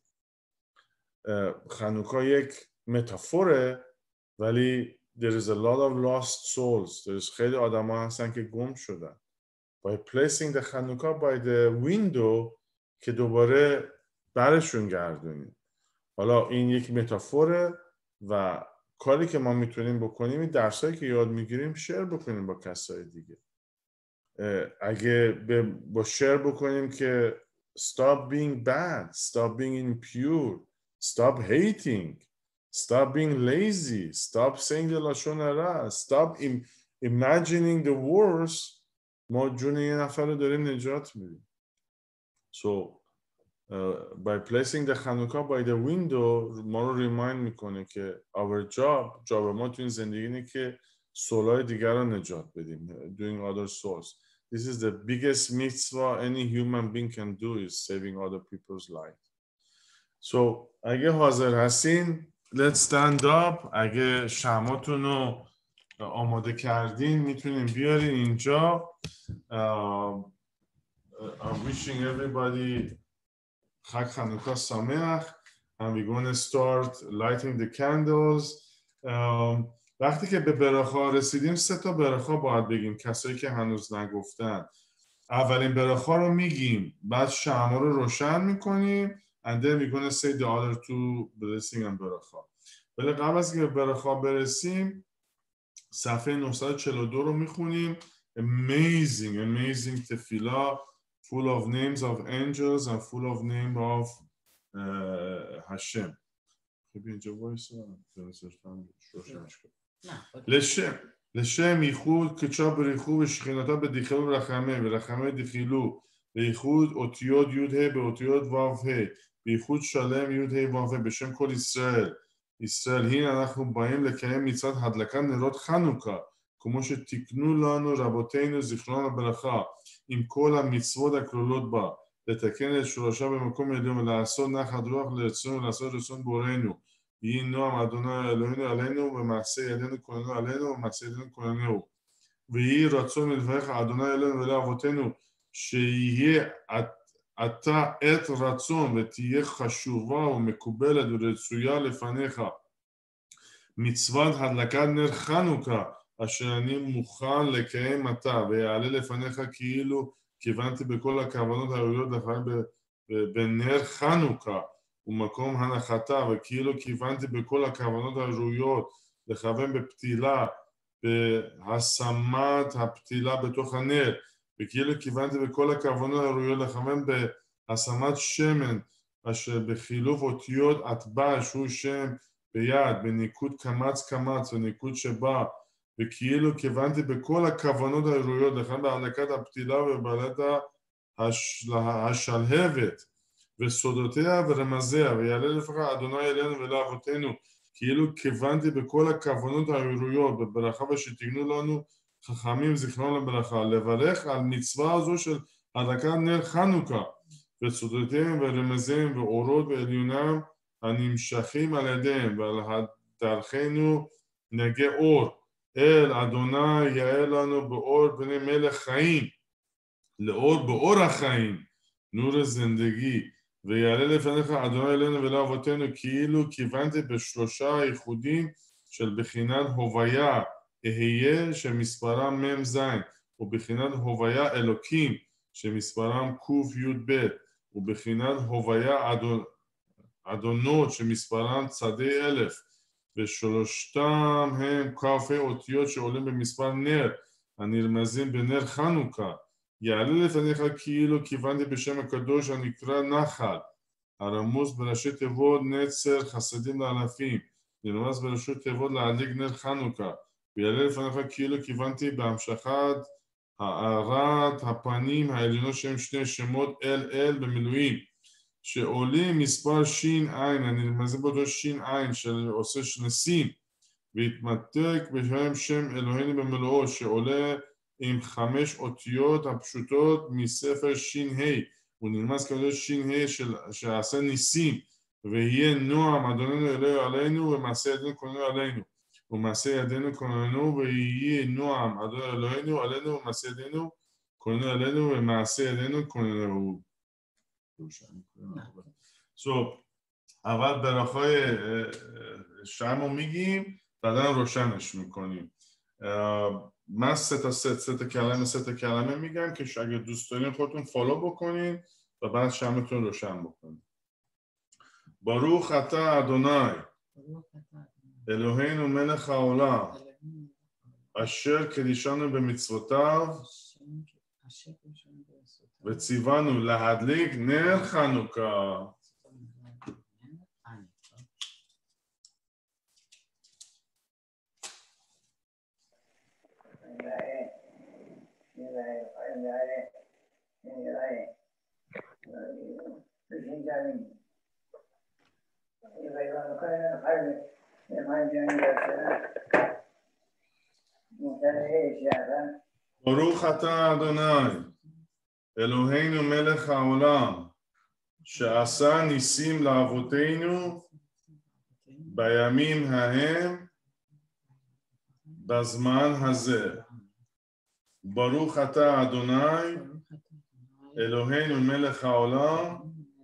خانوکا یک متافوره، ولی there is a lot of lost souls. خیلی آدم ها هستن که گم شدن. By placing the خانوکا by the window که دوباره برشون گردونیم. حالا این یک متافوره و کاری که ما میتونیم بکنیم این درسایی که یاد میگیریم شیر بکنیم با کسای دیگه. اگه با شیر بکنیم که stop being bad, stop being impure, stop hating, stop being lazy, stop saying the لاشون هرا, stop imagining the worst، ما جون یه نفر رو داریم نجات میدیم. So by placing the خانوکا by the window ما رو ریمایند میکنه که our job ما تو این زندگی اینه که سولای دیگر رو نجات بدیم. Doing other souls. This is the biggest mitzvah any human being can do is saving other people's life. So اگه حاضر هستین let's stand up. اگه شمعاتون رو آماده کردین میتونین بیارین اینجا. I'm wishing everybody Chag Chanukah Sameach, and we're going to start lighting the candles. وقتی که به برخا رسیدیم 3 تا برخا باید بگیم کسایی که هنوز نگفتن. اولین برخا رو میگیم، بعد شمع رو روشن میکنیم and then we're gonna say the other two blessing and برخا. ولی قبل از که به برخا برسیم صفحه 942 رو میخونیم. amazing تفیلا full of names of angels and full of name of هشم. خب اینجا وایسا לשם ייחוד קדשה בריחו ושכינתה בדיחילו ורחמי דיחילו בייחוד אותיות י' ה' באותיות ו' ה' בייחוד שלם י' ה' ו' ה' בשם כל ישראל. הנה אנחנו באים לקיים מצוות הדלקת נרות חנוכה כמו שתיקנו לנו רבותינו זיכרונם לברכה עם כל המצוות הכלולות בה, לתקן את שורשה במקום עליון ולעשות נחת רוח לרצון ולעשות רצון בורנו. יהי נועם אדוני אלוהינו עלינו ומעשה ידינו כוננו עלינו ומעשה ידינו כוננו. ויהי רצון מלפניך אדוני אלוהינו ואלוהי אבותינו שיהיה אתה עת רצון ותהיה חשובה ומקובלת ורצויה לפניך מצוות הדלקת נר חנוכה אשר אני מוכן לקיים עתה ויעלה לפניך כאילו כיוונתי בכל הכוונות הראויות לכהן בנר חנוכה ומקום הנחתה וכאילו כיוונתי בכל הכוונות הראויות לכוון בפתילה בהשמת הפתילה בתוך הנר וכאילו כיוונתי בכל הכוונות הראויות לכוון בהשמת שמן אשר בחילוף אותיות אטבע שהוא שם ביד בניקוד קמץ וניקוד שבא וכאילו כיוונתי בכל הכוונות הראויות לכאן בהדלקת הפתילה ובעלת השלהבת וסודותיה ורמזיה ויעלה לפניך אדוני אלינו ולאבותינו כאילו כיוונתי בכל הכוונות הראויות בברכה ושתגנו לנו חכמים זיכרונם לברכה לברך על מצווה הזו של הדלקת נר חנוכה וסודותיהם ורמזיהם ואורות ועליונם הנמשכים על ידיהם ועל דרכנו נגה אור אל אדוני יעל לנו באור בני מלך חיים לאור באור החיים נור זנדגי ויעלה לפניך אדוני אלינו ולאבותינו כאילו כיוונתי בשלושה ייחודים של בחינת הוויה אהיה שמספרם מם זין ובחינת הוויה אלוקים שמספרם קוף י' ב' ובחינת הוויה אדונות שמספרם צדי אלף ושלושתם הם כ"ה אותיות שעולים במספר נר הנרמזים בנר חנוכה יעלה לפניך כאילו כיוונתי בשם הקדוש הנקרא נחל הרמוז בראשי תיבות נצר חסדים לאלפים נרמז בראשי תיבות להדליק נר חנוכה ויעלה לפניך כאילו כיוונתי בהמשכת הארת הפנים העליונות שהם שני שמות אל במילואים שעולים מספר שין עין הנרמזים באותו שין עין שעושה נסים והתמתק בשם שם אלוהינו במלואו שעולה עם 5 אותיות הפשוטות מספר שין ה' הוא נרמז כבודו שין ה' שעשה ניסים ויהיה נועם אדוננו אלוהינו עלינו ומעשה ידינו כוננו עלינו ומעשה ידינו כוננו ויהיה נועם אדוננו אלוהינו עלינו ומעשה ידינו כוננו עלינו ומעשה ידינו כוננו. אבל ברחای شمع رو میگیم بعدا روشنش میکنیم. من سه تا کلمه میگم که اگه دوست دارین خودتون فالو بکنین و بعد شمعتون روشن بکنین. باروخ אתה אדוני אלוהינו מלך העולם אשר קדישנו במצוותיו וציוונו להדליק נר חנוכה. ברוך אתה אדוני אלוהינו מלך העולם שעשה ניסים לאבותינו בימים ההם בזמן הזה. ברוך אתה אדוני אלוהינו מלך העולם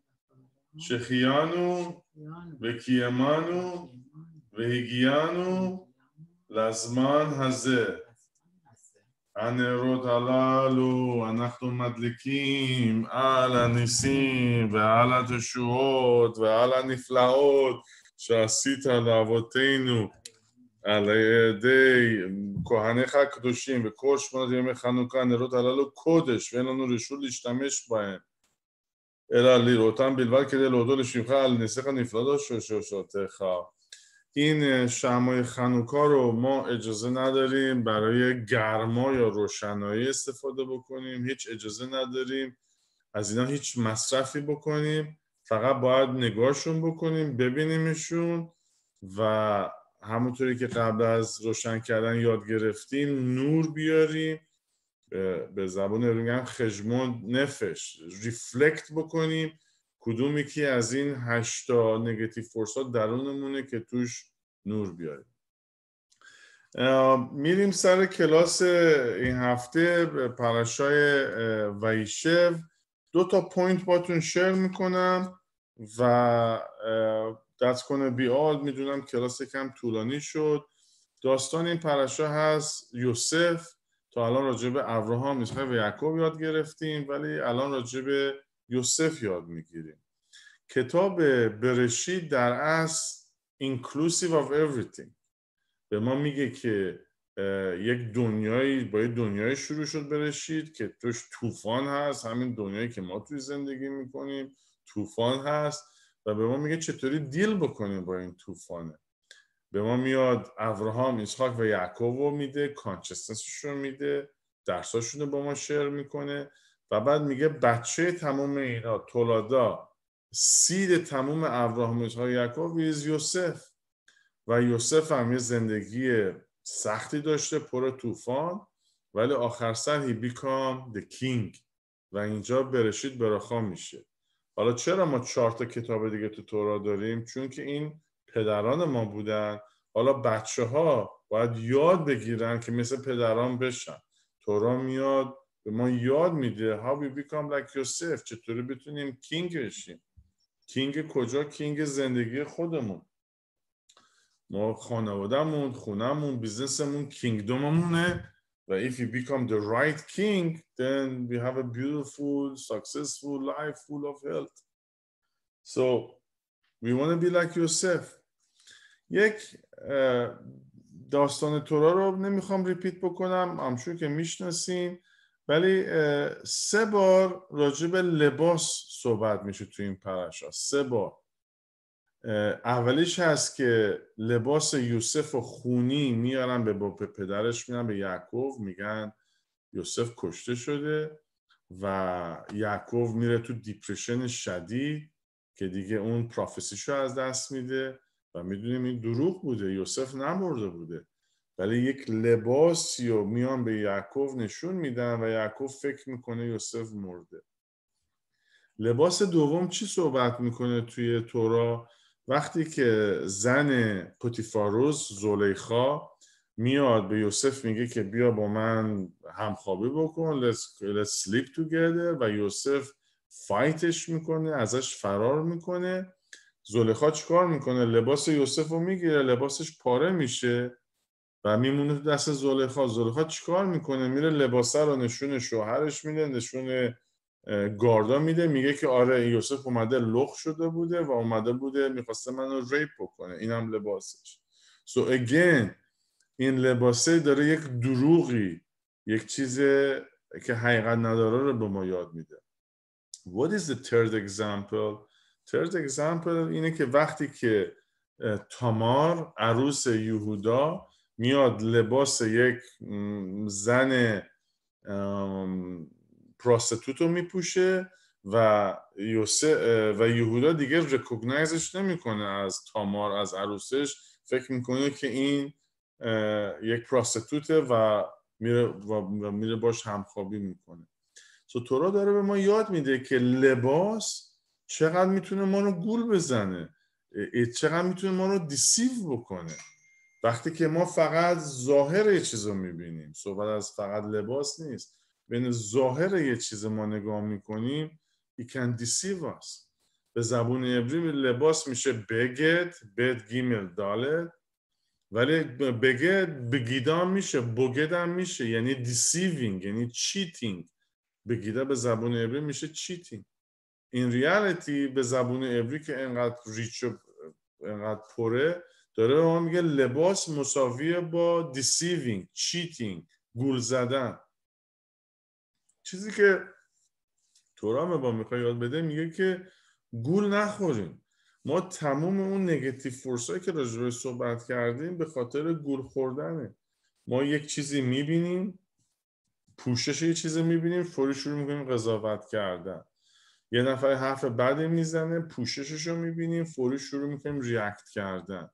שהחיינו וקיימנו והגיענו לזמן הזה. הנרות הללו אנחנו מדליקים על הניסים ועל התשועות ועל הנפלאות שעשית לאבותינו על ידי כהניך הקדושים וכל 8 ימי חנוכה. הנרות הללו קודש ואין לנו רשות להשתמש בהם אלא לראותם בלבד כדי להודות לשמך על ניסיך הנפלאות ששושתך. این شمع خانوکا رو ما اجازه نداریم برای گرما یا روشنایی استفاده بکنیم، هیچ اجازه نداریم از اینا هیچ مصرفی بکنیم، فقط باید نگاهشون بکنیم، ببینیمشون و همونطوری که قبل از روشن کردن یاد گرفتیم نور بیاریم، به زبان میگن خشمون نفش ریفلکت بکنیم کدومی که از این 8 نگاتیو فورس ها درونمونه که توش نور بیاریم. میریم سر کلاس این هفته پاراشای وایشو. 2 پوینت باتون شیر میکنم و that's gonna be all. میدونم کلاس کم طولانی شد. داستان این پاراشا هست یوسف. تا الان راجع به ابراهام، اسحاق و یعقوب یاد گرفتیم ولی الان راجع به یوسف یاد میگیریم. کتاب برشید در اصل inclusive of everything به ما میگه که یک دنیایی با یک دنیای شروع شد برشید که توش طوفان هست، همین دنیایی که ما توی زندگی میکنیم طوفان هست و به ما میگه چطوری دیل بکنیم با این طوفانه. به ما میاد ابراهام، اسحاق و یعقوب رو میده، کانشسنسش رو میده، درساشون رو با ما شیر میکنه و بعد میگه بچه تمام اینا تولادا سید تمام ابراهام، اسحاق و یعقوب یوسف و یوسف هم یه زندگی سختی داشته پر طوفان ولی آخر سر he become the king و اینجا برشید براخا میشه. حالا چرا ما 4 کتاب دیگه تو تورا داریم؟ چون که این پدران ما بودن. حالا بچه ها باید یاد بگیرن که مثل پدران بشن. تورا میاد به ما یاد میده how we become like Yosef، چطوری بتونیم کینگ بشیم. کینگ کجا؟ کینگ زندگی خودمون. ما خانوادهمون، خونمون، بیزنسمون کینگدوممونه و if you become the right king then we have a beautiful successful life full of health. So we want to be like Yosef. یک داستان تورا رو نمیخوام ریپیت بکنم، همچون که میشناسین، ولی 3 بار راجع به لباس صحبت میشه تو این پاراشا. 3 بار. اولیش هست که لباس یوسف و خونی میارن به پدرش، میارن به یعقوب، میگن یوسف کشته شده و یعقوب میره تو دیپرشن شدید که دیگه اون پروفسیشو از دست میده و میدونیم این دروغ بوده، یوسف نمرده بوده، ولی یک لباسی رو میان به یعقوب نشون میدن و یعقوب فکر میکنه یوسف مرده. لباس دوم چی صحبت میکنه توی تورا؟ وقتی که زن پوتیفاروس زلیخا میاد به یوسف میگه که بیا با من همخوابی بکن، let's sleep together و یوسف فایتش میکنه، ازش فرار میکنه. زلیخا چیکار میکنه؟ لباس یوسف رو میگیره، لباسش پاره میشه و میمونه تو دست زلیخا. زلیخا چیکار میکنه؟ میره لباسه رو نشون شوهرش میده، نشون گاردا میده، میگه که آره یوسف اومده لخ شده بوده و اومده بوده میخواسته منو ریپ بکنه، اینم لباسش. So again این لباسه داره یک دروغی، یک چیز که حقیقت نداره رو به ما یاد میده. What is the third example? Third example اینه که وقتی که تامار عروس یهودا میاد لباس یک زن پراستیتوتو میپوشه و یهودا دیگه ریکگنایزش نمیکنه از تامار، از عروسش، فکر میکنه که این یک پراستیتوته و میره باش همخوابی میکنه. سو تورا داره به ما یاد میده که لباس چقدر میتونه ما رو گول بزنه، چقدر میتونه ما رو دیسیو بکنه. وقتی که ما فقط ظاهر یه چیز رو میبینیم، صحبت از فقط لباس نیست، بین ظاهر یه چیز ما نگاه میکنیم، it can deceive us. به زبون عبری لباس میشه بگد، بد گیمل دالت ولی بگه بگیدا میشه، بگدم میشه، یعنی deceiving، یعنی cheating. بگیده به زبون عبری میشه cheating. این ریالیتی به زبون عبری که انقدر ریچ و انقدر پره داره به ما میگه لباس مساویه با deceiving، cheating، گول زدن. چیزی که تورام با میخواد یاد بده میگه که گول نخوریم. ما تمام اون نگاتیو فورسایی که راجع صحبت کردیم به خاطر گول خوردنه. ما یک چیزی میبینیم، پوشش یه چیزی میبینیم، فوری شروع میکنیم قضاوت کردن. یه نفر حرف بدی میزنه، پوششش رو میبینیم، فوری شروع میکنیم ریاکت کردن.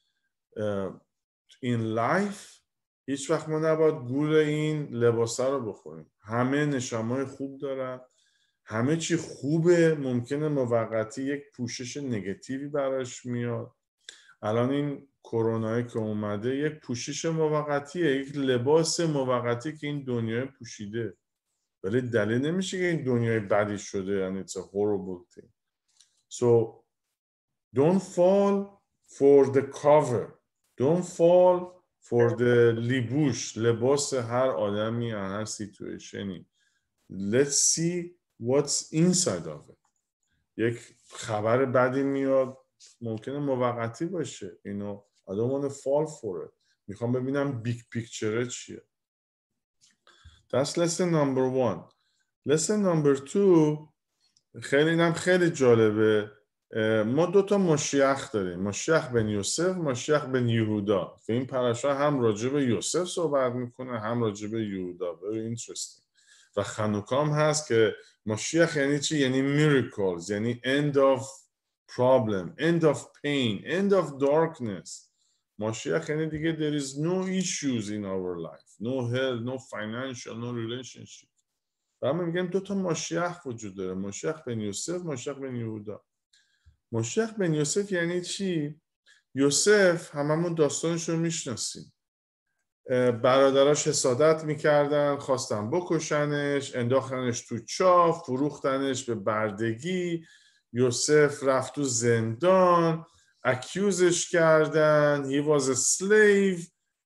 این لایف هیچ وقت ما نباید گول این لباسه رو بخوریم. همه نشانه‌های خوب دارن، همه چی خوبه، ممکنه موقتی یک پوشش نگاتیوی براش میاد. الان این کرونایی که اومده یک پوشش موقتیه، یک لباس موقتی که این دنیای پوشیده، ولی دلیل نمیشه که این دنیای بدی شده and it's a horrible thing. So don't fall for the cover, don't fall for the لیبوش، لباس هر آدمی هر سیتویشنی. Let's see what's inside of it. یک خبر بدی میاد، ممکنه موقتی باشه. I don't want to fall for it. میخوام ببینم بیگ پیکچره چیه. That's lesson number 1. lesson number 2 خیلی جالبه. ما 2 تا مشیخ داریم، مشیخ بن یوسف، مشیخ بن یهودا. که این پراشا هم راجع به یوسف صحبت میکنه، هم راجع به یهودا. very interesting. و خنوکام هست که مشیخ یعنی چی؟ یعنی miracles، یعنی end of problem, end of pain, end of darkness. مشیخ یعنی دیگه there is no issues in our life, no health, no financial, no relationship. و ما میگیم 2 تا مشیخ وجود داره، مشیخ بن یوسف، مشیخ بن یهودا. مشیخ بن یوسف یعنی چی؟ یوسف هممون داستانش رو میشناسیم. برادراش حسادت میکردن، خواستن بکشنش، انداختنش تو چاه، فروختنش به بردگی. یوسف رفت تو زندان، اکیوزش کردن. He was a slave.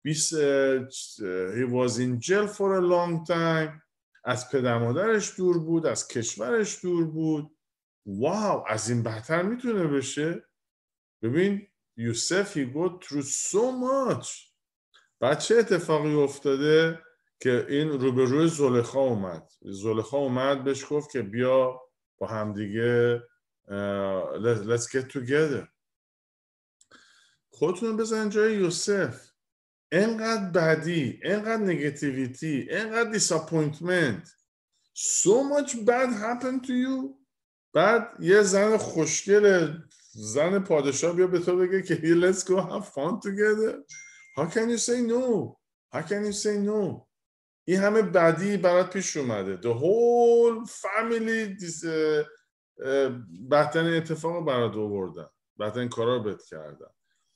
He was in jail for a long time. از پدر مادرش دور بود، از کشورش دور بود. واو، از این بهتر میتونه بشه؟ ببین یوسف he go through so much. بعد چه اتفاقی افتاده که این روبروی زلیخا اومد. زلیخا اومد بهش گفت که بیا با همدیگه let's get together. خودتون بزن جای یوسف. اینقدر بدی، اینقدر نگاتیویتی، اینقدر disappointment. So much bad happened to you. بعد یه زن خوشگل، زن پادشاه بیا به تو بگه که let's go have fun together. How can you say no? How can you say no? این همه بدی برات پیش اومده. The whole family بهترین اتفاق برات آوردن، بهترین کارا بهت کردن.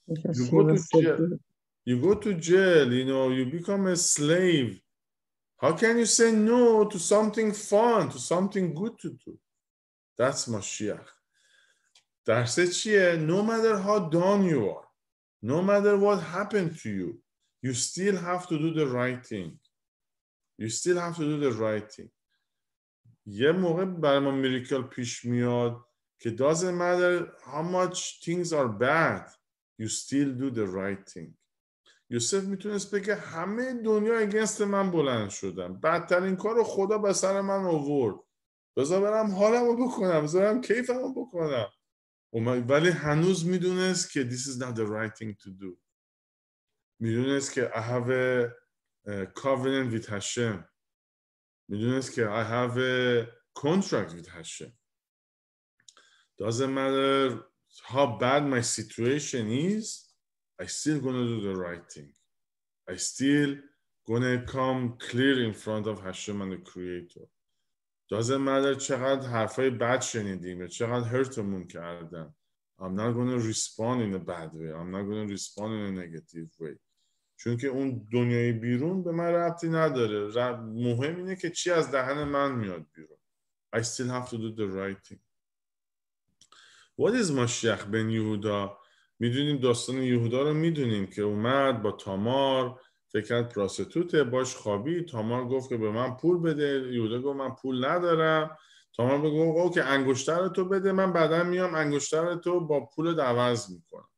You go to jail, you become a slave. How can you say no to something fun, to something good to do? That's Mashiach. درسه چیه؟ No matter how down you are, no matter what happened to you, you still have to do the right thing. You still have to do the right thing. یه موقع برای ما میریکل پیش میاد که doesn't matter how much things are bad, you still do the right thing. یوسف میتونست بگه همه دنیا اگینست من بلند شدن، بدترین کار رو خدا به سر من آورد، بذار برم حالمو بکنم، بذار برم کیفمو بکنم. ولی هنوز میدونست که this is not the right thing to do. میدونست که I have a covenant with Hashem. میدونست که I have a contract with Hashem. Doesn't matter how bad my situation is, I still gonna do the right thing. I still gonna come clear in front of Hashem and the Creator. Doesn't matter چقدر حرفای بد شنیدیم، چقدر هرتمون کردن. I'm not gonna respond in a bad way. I'm not gonna respond in a negative way. چون که اون دنیای بیرون به من ربطی نداره. مهم اینه که چی از دهن من میاد بیرون. I still have to do the right thing. What is Mashiach ben Yehuda? میدونیم داستان یهودا رو میدونیم که اومد با تامار، فکر کرد پراستوته، باش خوابید. تامار گفت که به من پول بده. یهودا گفت من پول ندارم. تامار گفت اوکی انگشتر تو بده، من بعدا میام انگشتر تو با پول عوض میکنم.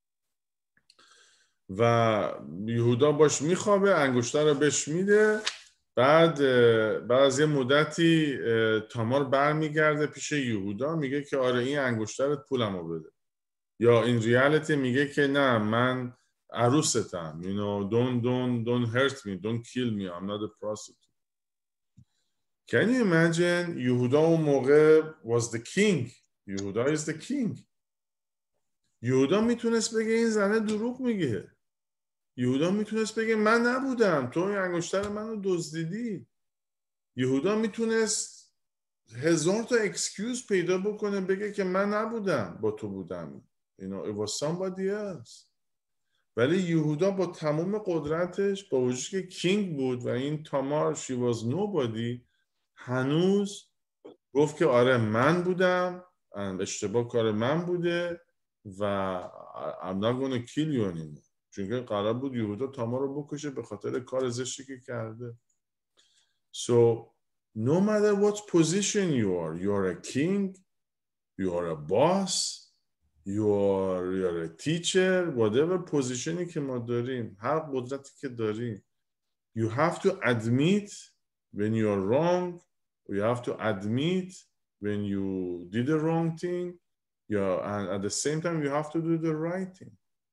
و یهودا باش میخوابه، انگشتر رو بهش میده. بعد از یه مدتی تامار برمیگرده پیش یهودا، میگه که آره این انگشترت پولمو بده. یا این ریالیتی میگه که نه من عروستم. You know, don't hurt me, don't kill me, I'm not a prostitute. Can you imagine یهودا اون موقع was the king. یهودا is the king. یهودا میتونست بگه این زنه دروغ میگه. یهودا میتونست بگه من نبودم، تو این انگشتر منو دزدیدی. یهودا میتونست 1000 تا اکسکیوز پیدا بکنه بگه که من نبودم، با تو بودم. You know, it was somebody else. ولی یهودا با تمام قدرتش، با وجودی که کینگ بود و این تامار she was nobody، هنوز گفت که آره من بودم، اشتباه کار من بوده و I'm not gonna kill you anymore. چون که قرار بود یهودا تامار رو بکشه به خاطر کار زشتی که کرده. So no matter what position you are a king, you are a boss, you're a teacher, whatever positionی که ما داریم، هر قدرتی که داریم، you have to admit when you're wrong, you have to admit when you did the wrong thing, and at the same time you have to do the right thing.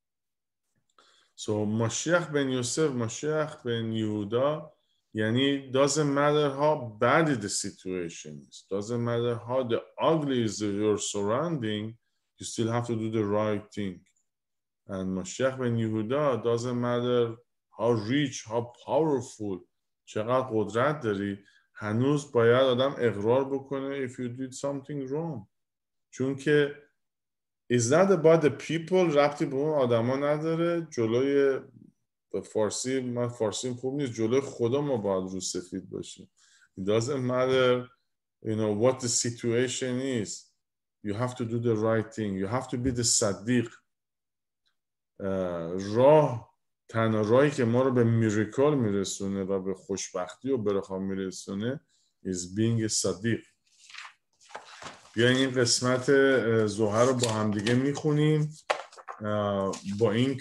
So Mashiach ben Yosef, Mashiach ben Yehuda, یعنی doesn't matter how bad the situation is, doesn't matter how the ugly is your surrounding, you still have to do the right thing. And Mashiach ben Yehuda doesn't matter how rich, how powerful, چقدر قدرت داری، هنوز باید آدم اقرار بکنه if you did something wrong. چون که is not about the people، ربطی به اون آدما نداره. جلوی به فارسی، من فارسیم خوب نیست، جلوی خدا ما باید رو سفید باشیم. It doesn't matter you know what the situation is, you have to do the right thing, you have to be the صدیق. تنها راهی که ما رو به میریکل میرسونه و به خوشبختی و برخا میرسونه is being a صدیق. بیاین این قسمت زهر رو با هم دیگه میخونیم با این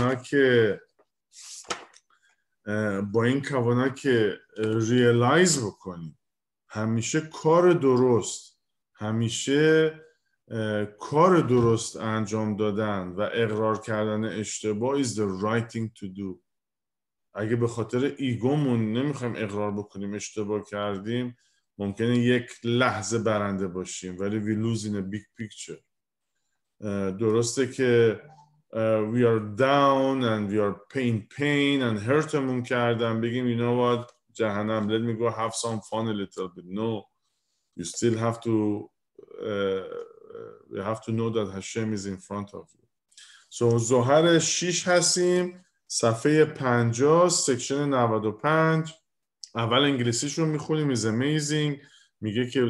کوانا که ریالایز بکنیم همیشه کار درست انجام دادن و اقرار کردن اشتباه is the right thing to do. اگه به خاطر ایگومون نمیخوایم اقرار بکنیم اشتباه کردیم، ممکنه یک لحظه برنده باشیم ولی we lose in a big picture. درسته که we are down and we are pain and hurtمون کردن، بگیم you know what جهنم let me go have some fun a little bit. No, you still have to you have to know that Hashem is in front of you. So زهر 6 هستیم، صفحه 50 سکشن 95. اول انگلیسیش رو میخونیم. is amazing. میگه که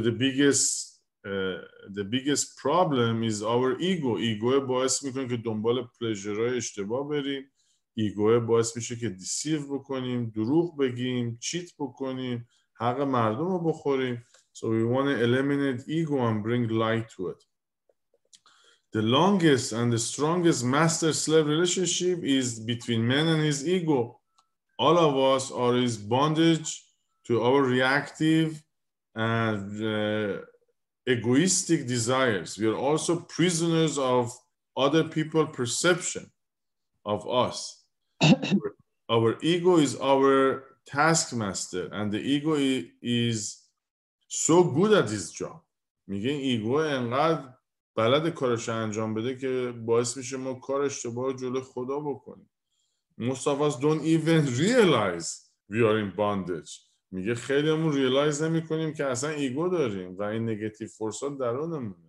the biggest problem is our ego. ایگو باعث میکنه که دنبال پلژرهای اشتباه بریم. ایگو باعث میشه که دیسیو بکنیم، دروغ بگیم، چیت بکنیم، حق مردم رو بخوریم. So we want to eliminate ego and bring light to it. The longest and the strongest master-slave relationship is between man and his ego. All of us are his bondage to our reactive and egoistic desires. We are also prisoners of other people's perception of us. Our ego is our taskmaster and the ego is so good at his job. میگه ایگو انقدر بلد کارش انجام بده که باعث میشه ما کار اشتباه جلوی خدا بکنیم. Most of us don't even realize we are in bondage. میگه خیلی همون ریالایز نمی کنیم که اصلا ایگو داریم و این نگتیو فورس ها درونمونه.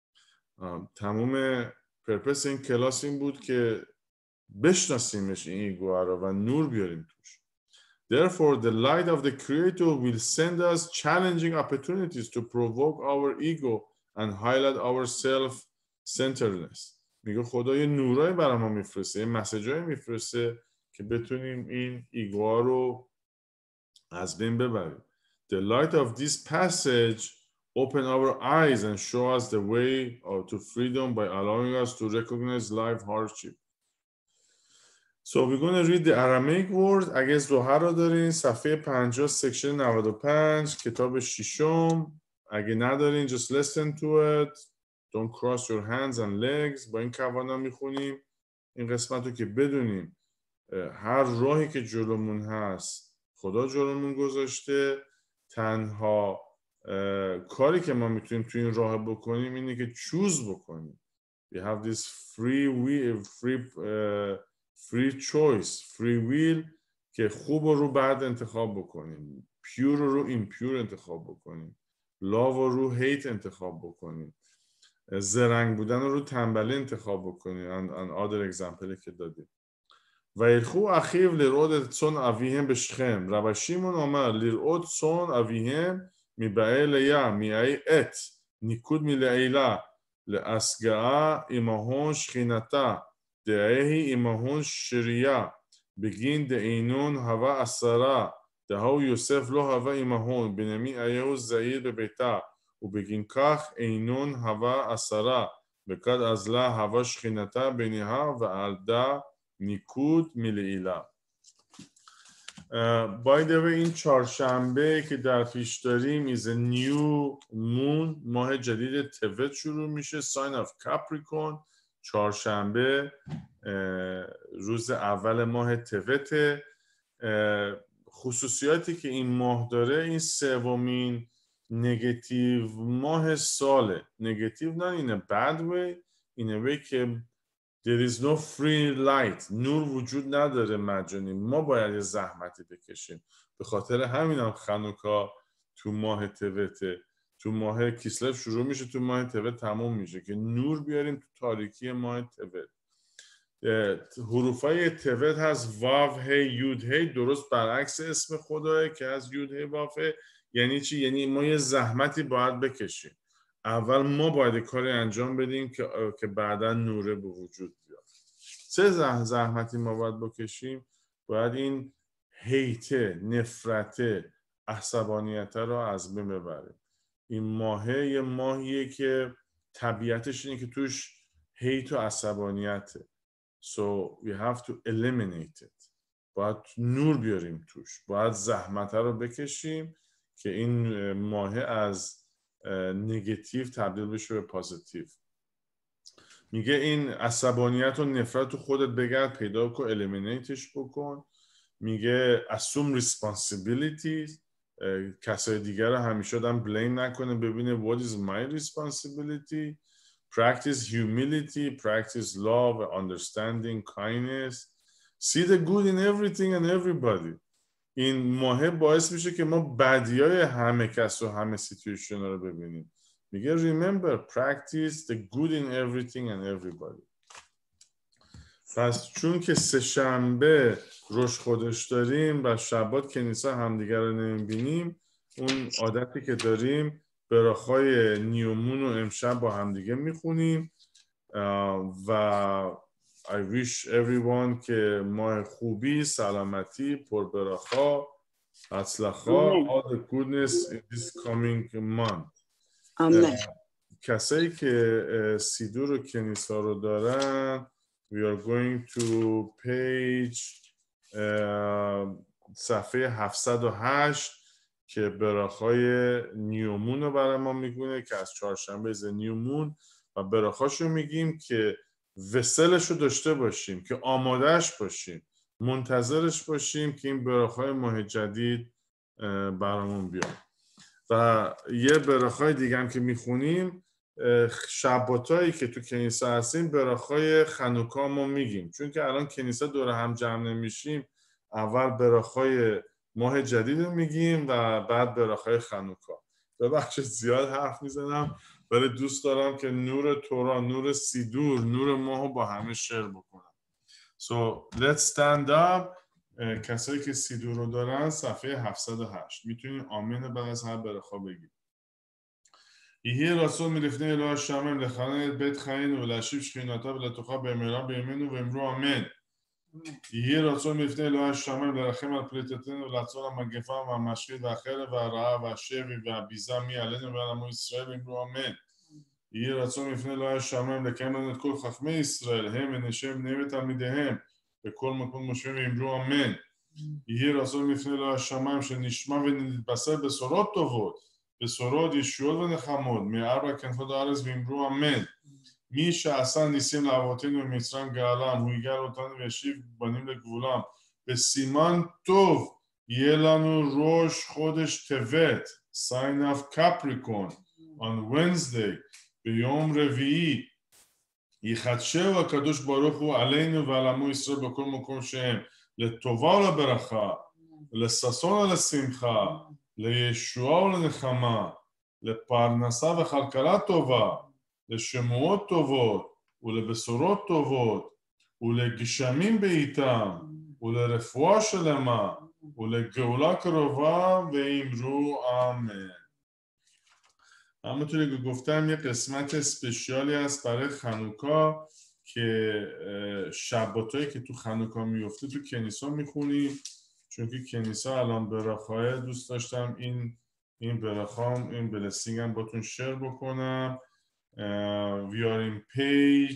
تمام پرپس این کلاس این بود که بشناسیمش این ایگو رو و نور بیاریم توش. Therefore, the light of the Creator will send us challenging opportunities to provoke our ego and highlight our self-centeredness. میگه خدا یه نورایی برای ما میفرسته، یه مسیجایی میفرسته که بتونیم این ایگوها رو از بین ببریم. The light of this passage open our eyes and show us the way to freedom by allowing us to recognize life hardship. So we're going to read the Aramaic word. اگه زوحه رو دارین صفحه 50 سکشن 95 کتاب ششم. اگه ندارین just listen to it. Don't cross your hands and legs. با این کوانا میخونیم این قسمت رو که بدونیم هر راهی که جلومون هست خدا جلومون گذاشته. تنها کاری که ما میتونیم توی این راه بکنیم اینه که چوز بکنیم. We have this free choice, free will که خوب رو بعد انتخاب بکنیم، pure رو impure انتخاب بکنیم، love رو hate انتخاب بکنیم، زرنگ بودن رو تنبلی انتخاب بکنیم. an other example که دادیم. וילכו אחיו לראות את צאן אביהם בשכם. רבי שמעון אומר לראות צאן אביהם מבאי ליה, מאי עת, ניקוד מלעילה, להשגאה עמהון שכינתה, דהי עמהון שריה, בגין דאינון הווה עשרה, דהו יוסף לא הווה עמהון, בנימין היהו זעיר בביתה, ובגין כך אינון הווה עשרה, וכד אזלה הווה שכינתה בניها ועלדה نیکود میلیلا. By the way این چهارشنبه که در پیش داریم is a new moon. ماه جدید تبت شروع میشه. sign of Capricorn. چهارشنبه روز اول ماه تبت. خصوصیاتی که این ماه داره این سومین نگاتیو ماه ساله. نگاتیو نه in a bad way, in a way که There is no free light. نور وجود نداره مجانی. ما باید یه زحمتی بکشیم. به خاطر همین هم خانوکا تو ماه تبته. تو ماه کیسلو شروع میشه، تو ماه تبت تموم میشه که نور بیاریم تو تاریکی ماه تبت. حروفای تبت هست واو هی یود هی، درست برعکس اسم خداه که از یود هی واو هی. یعنی چی؟ یعنی ما یه زحمتی باید بکشیم. اول ما باید کاری انجام بدیم که بعدا نوره به وجود بیاد. چه زحمتی ما باید بکشیم؟ باید این هیته، نفرته، عصبانیت رو از بین ببریم. این ماهه یه ماهیه که طبیعتش اینه که توش هیت و عصبانیته. So we have to eliminate it. باید نور بیاریم توش. باید زحمت رو بکشیم که این ماهه از نگاتیو تبدیل بشه به پوزیتیو. میگه این عصبانیت و نفرت تو خودت بگرد پیدا کن، الیمینیتش بکن. میگه assume responsibility. کسای دیگر رو همیشه آدم بلیم نکنه، ببینه what is my responsibility. Practice humility, practice love, understanding, kindness. See the good in everything and everybody. این ماه باعث میشه که ما بدیای همه کس و همه سیتویشن رو ببینیم. میگه remember, practice the good in everything and everybody. پس چون که سه شنبه روش خودش داریم و شبات کنیسا همدیگر رو نمیبینیم، اون عادتی که داریم براخای نیومون رو امشب با همدیگه میخونیم و I wish everyone که ماه خوبی، سلامتی، پربراخا، اصلخا, all the goodness in this coming month. کسایی که سیدور و کنیسا رو دارن we are going to page صفحه 708 که براخای نیومون رو برای ما میگونه که از چهارشنبه از نیومون و براخاش رو میگیم که وسلش رو داشته باشیم، که آمادهش باشیم، منتظرش باشیم که این براخای ماه جدید برامون بیاد. و یه براخای دیگه هم که میخونیم شباتایی که تو کنیسا هستیم براخای خانوکا ما میگیم، چون که الان کنیسا دور هم جمع نمیشیم. اول براخای ماه جدید رو میگیم و بعد براخای خانوکا. ببخشید زیاد حرف میزنم ولی دوست دارم که نور تورا، نور سیدور، نور ماهو با همه شیر بکنم. So let's stand up. کسایی که سیدور رو دارن صفحه 708 میتونین آمین بعد از هر براخا بگید. יהי רצון מלפני אלוהי השמיים לכונן את בית חיינו ולהשיב שכינתו ולתוכה במהרה בימינו ואמרו אמן. יהי רצון מלפני אלוהי השמיים לרחם על פליטתנו ולעצור המגפה והמשחית והחרב והרעה והשבי והביזה מעלינו ועל עמו ישראל ואמרו אמן. יהי רצון מלפני אלוהי השמיים לקיים לנו את כל חכמי ישראל הם ונשי בניהם ותלמידיהם בכל מקום מושבים ואמרו אמן. יהי רצון מלפני אלוהי השמיים שנשמע ונתבשר בשורות טובות, בשורות ישועות ונחמות מארבע כנפות הארץ ואמרו אמן. מי שעשה ניסים לאבותינו במצרים גאלם, הוא יגאל אותנו וישיב בנים לגבולם. בסימן טוב יהיה לנו ראש חודש טבת, sign of Capricorn, on Wednesday, ביום רביעי. יחדשהו הקדוש ברוך הוא עלינו ועל עמו ישראל בכל מקום שהם, לטובה ולברכה, לששון ולשמחה, לישועה ולנחמה, לפרנסה וכלכלה טובה, לשמועות טובות ולבשורות טובות ולגשמים בעיתם ולרפואה שלמה ולגאולה קרובה ואמרו אמן. همونطوری که گفتم یه قسمت اسپشیالی است برای خانوکا که شباتایی که تو خانوکا میفته تو کنیسا میخونیم، چون که کنیسا الان براخای دوست داشتم این براخام این بلسینگم باتون شیر بکنم. ویارین پیج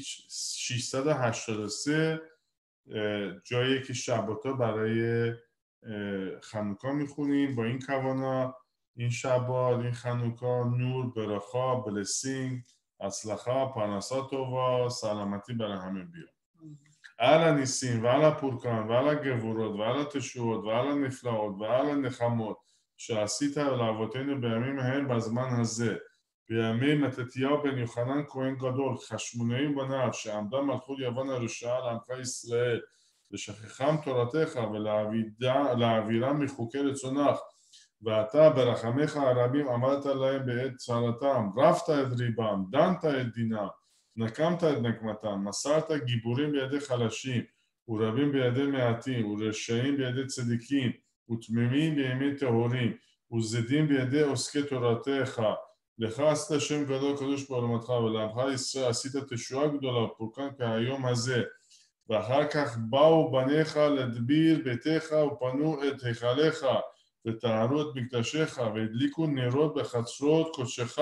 683 جایی که شباتا برای خانوکا میخونیم با این کوانا. این شبات، این خانوکا، نور، برخا، بلسینگ، اصلخا، پاناسا تووا، سلامتی برای همه بیاد. علا نیسیم و علا پورکان و علا گورود و علا تشود و علا نفلاود و علا نخمود שעשית לאבותינו בימים ההם בזמן הזה, בימי מתתיה בן יוחנן כהן גדול, חשמונאים בניו, שעמדה מלכות יוון הרשעה לעמך ישראל, לשכחם תורתך ולהעבירם מחוקי רצונך, ואתה ברחמיך הרבים עמדת להם בעת צרתם, רפת את ריבם, דנת את דינם, נקמת את נקמתם, מסרת גיבורים בידי חלשים, ורבים בידי מעטים, ורשעים בידי צדיקים, ותמימים בימי טהורים, וזדים בידי עוסקי תורתך. לך עשית השם גדול קדוש בעולמתך, ולעמך ישראל עשית תשועה גדולה ופורקן כהיום הזה. ואחר כך באו בניך לדביר ביתך ופנו את היכליך, וטהרו את מקדשך, והדליקו נרות בחצרות קודשך,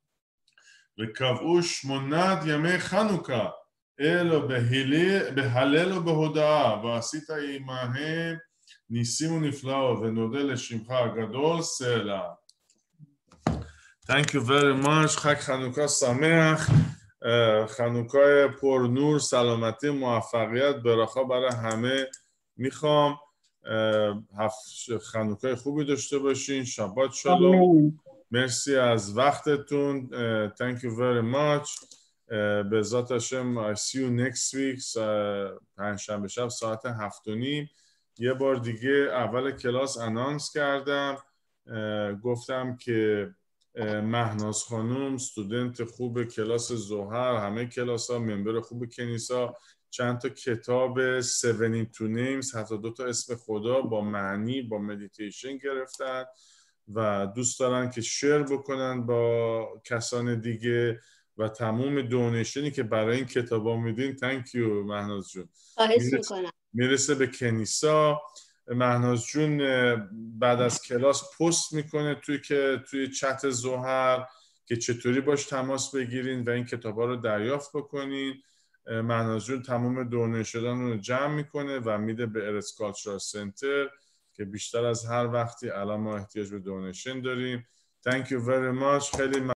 וקבעו 8 ימי חנוכה, אלו בהלל ובהודאה, ועשית עמהם ניסים ונפלאות, ונודה לשמך הגדול, סלע. Thank you very much. חג חנוכה שמח. חנוכה پر نور، سلامتی، موفقیت، برکت برای همه. میخوام خنوکای خوبی داشته باشین. شبات شلوم. مرسی از وقتتون. Thank you very much. به ذات هاشم I see you next week. پنجشنبه شب ساعت 7:30. یه بار دیگه اول کلاس انانس کردم، گفتم که مهناز خانم استودنت خوب کلاس ظهر، همه کلاس ها ممبر خوب کنیسا، چند تا کتاب 72 names 72 تا اسم خدا با معنی با مدیتیشن گرفتن و دوست دارن که شیر بکنن با کسان دیگه و تموم دونیشنی که برای این کتابا میدین thank you مهناز جون میرسه به کنیسا. مهناز جون بعد از کلاس پست میکنه توی چت ظهر که چطوری باش تماس بگیرین و این کتابا رو دریافت بکنین. مهناز جون تمام دونیشن رو جمع میکنه و میده به ارس کالچرال سنتر که بیشتر از هر وقتی الان ما احتیاج به دونیشن داریم. Thank you very much. خیلی